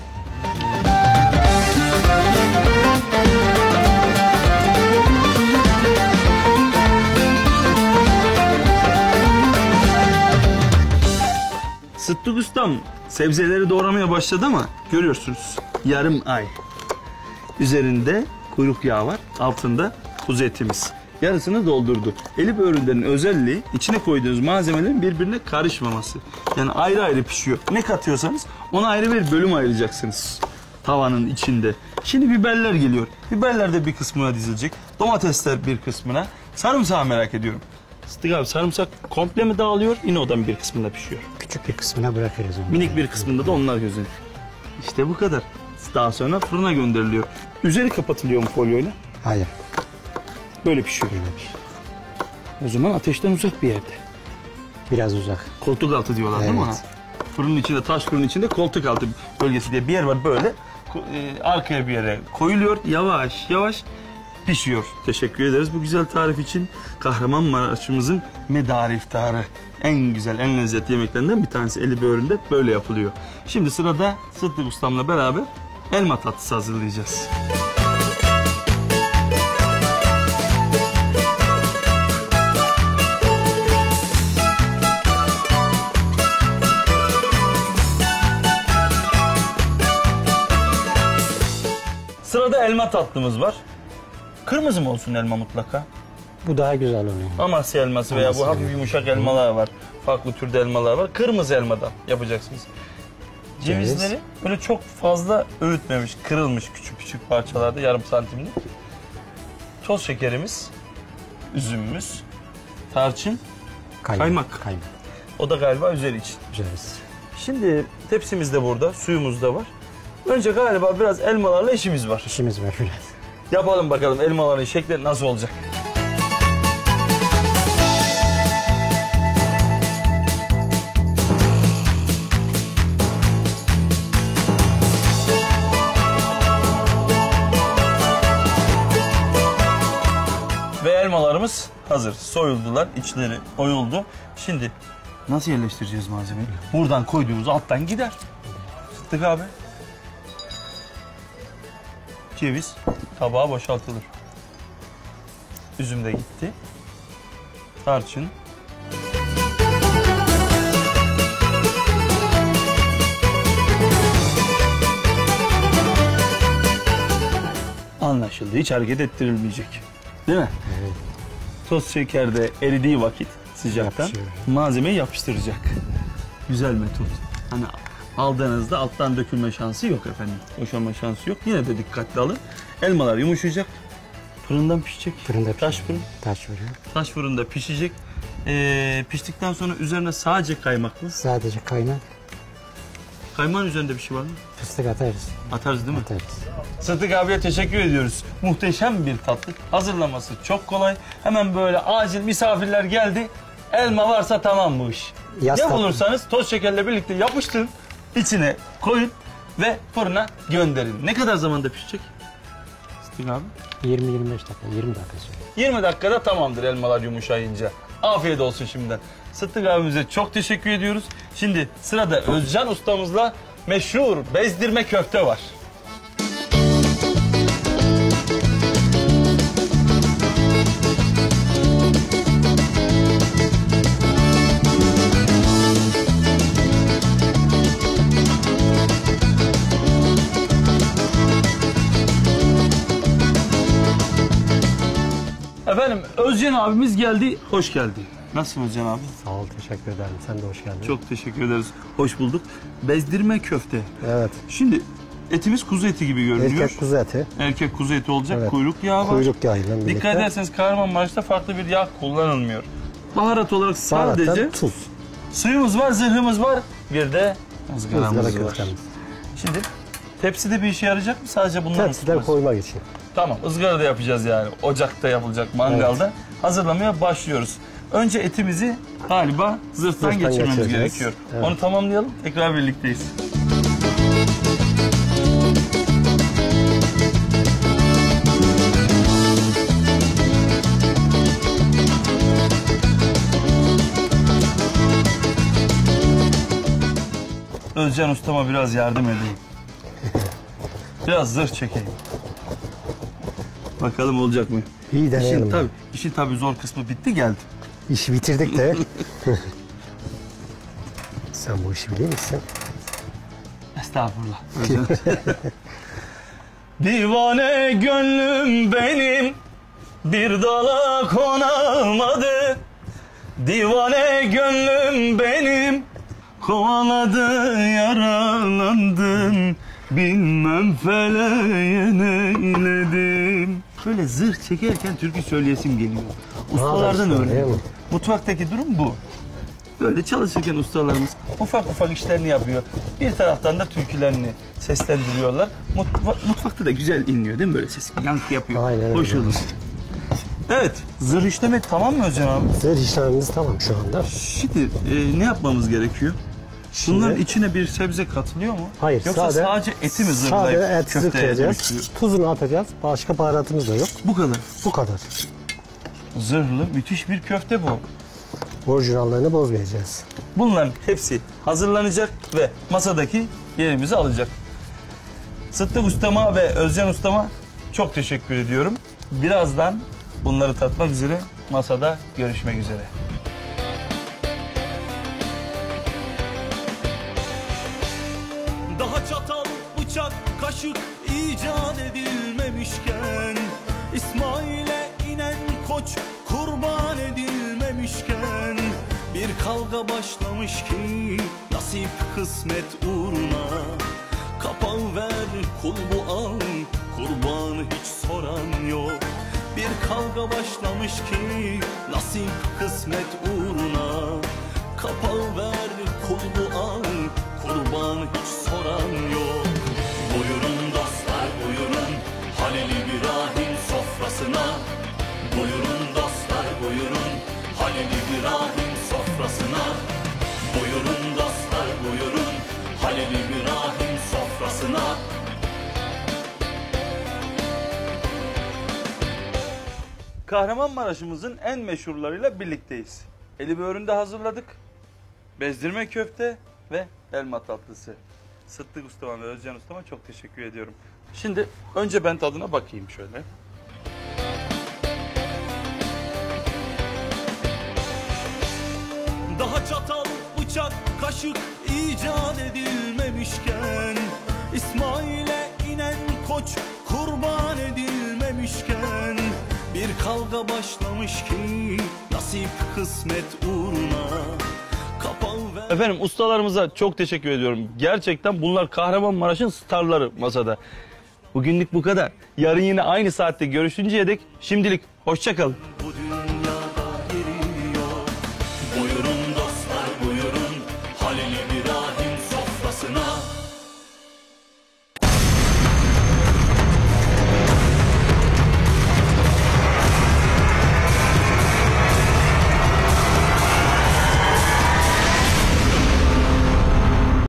Sıddık Ustam sebzeleri doğramaya başladı ama görüyorsunuz yarım ay. Üzerinde kuyruk yağı var, altında kuzu etimiz. Yarısını doldurdu. Eli böğründenin özelliği içine koyduğunuz malzemelerin birbirine karışmaması. Yani ayrı ayrı pişiyor. Ne katıyorsanız ona ayrı bir bölüm ayıracaksınız tavanın içinde. Şimdi biberler geliyor. Biberler de bir kısmına dizilecek. Domatesler bir kısmına. Sarımsağı merak ediyorum. Sıddık abi sarımsak komple mi dağılıyor? Yine odan bir kısmında pişiyor.
Küçük bir kısmına bırakırız onu.
Minik bir kısmında da onlar gözünür. İşte bu kadar. Daha sonra fırına gönderiliyor. Üzeri kapatılıyor mu folyoyla?
Hayır.
Böyle pişiyor. O zaman ateşten uzak bir yerde.
Biraz uzak.
Koltuk altı diyorlar değil mi ona? Fırının içinde, taş fırının içinde koltuk altı bölgesi diye bir yer var böyle. Arkaya bir yere koyuluyor. Yavaş yavaş pişiyor. Teşekkür ederiz bu güzel tarif için. Kahramanmaraş'ımızın medarı iftarı. En güzel, en lezzetli yemeklerinden bir tanesi eli böğründe böyle yapılıyor. Şimdi sırada Sıddık Ustam'la beraber elma tatlısı hazırlayacağız. Sırada elma tatlımız var. Kırmızı mı olsun elma mutlaka?
Bu daha güzel oluyor.
Amasya elması veya bu
Amasya
hafif
elması.
yumuşak elmalar var. Farklı türde elmalar var. Kırmızı elmadan yapacaksınız. Cevizleri böyle çok fazla öğütmemiş, kırılmış küçük küçük parçalarda yarım santimlik. Toz şekerimiz, üzümümüz, tarçın, kaymak. O da galiba üzeri için.
Ceviz.
Şimdi tepsimiz de burada, suyumuz da var. Önce galiba biraz elmalarla işimiz var.
İşimiz var biraz.
Yapalım bakalım elmaların şekli nasıl olacak. Ve elmalarımız hazır. Soyuldular, içleri oyuldu. Şimdi nasıl yerleştireceğiz malzemeyi? Buradan koyduğumuz alttan gider. Sıttık abi. Ceviz tabağa boşaltılır. Üzüm de gitti. Tarçın. Anlaşıldı. Hiç hareket ettirilmeyecek. Değil mi?
Evet.
Toz şeker de eridiği vakit sıcaktan malzemeyi yapıştıracak. Güzel metot. Hani aldığınızda alttan dökülme şansı yok efendim. Boşanma şansı yok. Yine de dikkatli alın. Elmalar yumuşayacak. Fırından pişecek.
Fırında
Taş fırın. Taş fırında pişecek. Piştikten sonra üzerine sadece kaymak mı?
Sadece kaymak.
Kaymağın üzerinde bir şey var mı?
Fıstık atarız.
Atarız değil mi?
Atarız.
Sıddık abiye teşekkür ediyoruz. Muhteşem bir tatlı. Hazırlaması çok kolay. Hemen böyle acil misafirler geldi. Elma varsa tamam bu iş. Ne bulursanız toz şekerle birlikte yapıştırın. İçine koyun ve fırına gönderin. Ne kadar zamanda pişecek? Sıddık abi?
20-25 dakika, 20 dakika sonra.
20 dakikada tamamdır elmalar yumuşayınca. Afiyet olsun şimdiden. Sıddık abimize çok teşekkür ediyoruz. Şimdi sırada Özcan ustamızla meşhur bezdirme köfte var. Efendim Özcan abimiz geldi, hoş geldi. Nasılsın Özcan abi?
Sağ ol, teşekkür ederim. Sen de hoş geldin.
Çok teşekkür ederiz, hoş bulduk. Bezdirme köfte.
Evet.
Şimdi etimiz kuzu eti gibi görünüyor.
Erkek kuzu eti.
Erkek kuzu eti olacak,
Evet.
kuyruk yağı var.
Kuyruk yağıyla birlikte.
Dikkat ederseniz Kahramanmaraş'ta farklı bir yağ kullanılmıyor. Baharat olarak sadece
Baharattan tuz.
suyumuz var, zırhımız var. Bir de ızgaramız var.
köftemiz.
Şimdi tepside bir işe yarayacak mı? Sadece bunları
Tepside koymak için.
Tamam, ızgara da yapacağız yani. Ocakta yapılacak, mangalda. Evet. Hazırlamaya başlıyoruz. Önce etimizi galiba zırhtan geçirmemiz gerekiyor. Evet. Onu tamamlayalım, tekrar birlikteyiz. Özcan ustama biraz yardım edeyim. Biraz zırh çekeyim. Bakalım olacak mı?
İyi deneyelim.
İşin tabii zor kısmı bitti, geldi.
İşi bitirdik de. Sen bu işi biliyor musun?
Estağfurullah. Divane gönlüm benim bir dala konamadı. Divane gönlüm benim kovaladı, yaralandım. Bilmem feleğe neyledim. Böyle zırh çekerken türkü söyleyesim geliyor. Ustalardan öğreniyorum. Mutfaktaki durum bu. Böyle çalışırken ustalarımız ufak ufak işlerini yapıyor. Bir taraftan da türkülerini seslendiriyorlar. Mutfakta da güzel inliyor değil mi, böyle ses yankı yapıyor.
Aynen.
Hoş olur. Evet, zırh işlemi tamam mı Özcan abi?
Zırh işlemimiz tamam şu anda.
Şimdi ne yapmamız gerekiyor? Bunların içine bir sebze katılıyor mu?
Hayır.
Yoksa sadece eti mi zırhlayıp
sadece et
köfteye
zırhlayacağız. Tuzunu atacağız. Başka baharatımız da yok.
Bu kadar.
Bu kadar.
Zırhlı müthiş bir köfte bu.
Orijinallerini bozmayacağız.
Bunların hepsi hazırlanacak ve masadaki yerimizi alacak. Sıddık ustama ve Özcan ustama çok teşekkür ediyorum. Birazdan bunları tatmak üzere masada görüşmek üzere.
Daha çatal, bıçak, kaşık icat edilmemişken İsmail'e inen koç kurban edilmemişken bir kavga başlamış ki nasip kısmet uğruna. Kapağı ver kulbu al, kurbanı hiç soran yok. Bir kavga başlamış ki nasip kısmet uğruna. Kapağı ver kulbu al, kurbanı hiç soran yok. Buyurun dostlar buyurun, Halil İbrahim sofrasına. Buyurun dostlar buyurun, Halil İbrahim sofrasına. Buyurun dostlar buyurun, Halil İbrahim sofrasına.
Kahramanmaraş'ımızın en meşhurlarıyla birlikteyiz. Eli böğründe hazırladık. Bezdirme köfte ve elma tatlısı. Sıddık Ustama ve Özcan Ustama çok teşekkür ediyorum. Şimdi önce ben tadına bakayım şöyle.
Daha çatal, bıçak, kaşık icat edilmemişken İsmail'e inen koç kurban edilmemişken bir kavga başlamış ki nasip kısmet uğruna.
Efendim ustalarımıza çok teşekkür ediyorum. Gerçekten bunlar Kahramanmaraş'ın starları masada. Bugünlük bu kadar. Yarın yine aynı saatte görüşünceye dek şimdilik hoşça kalın.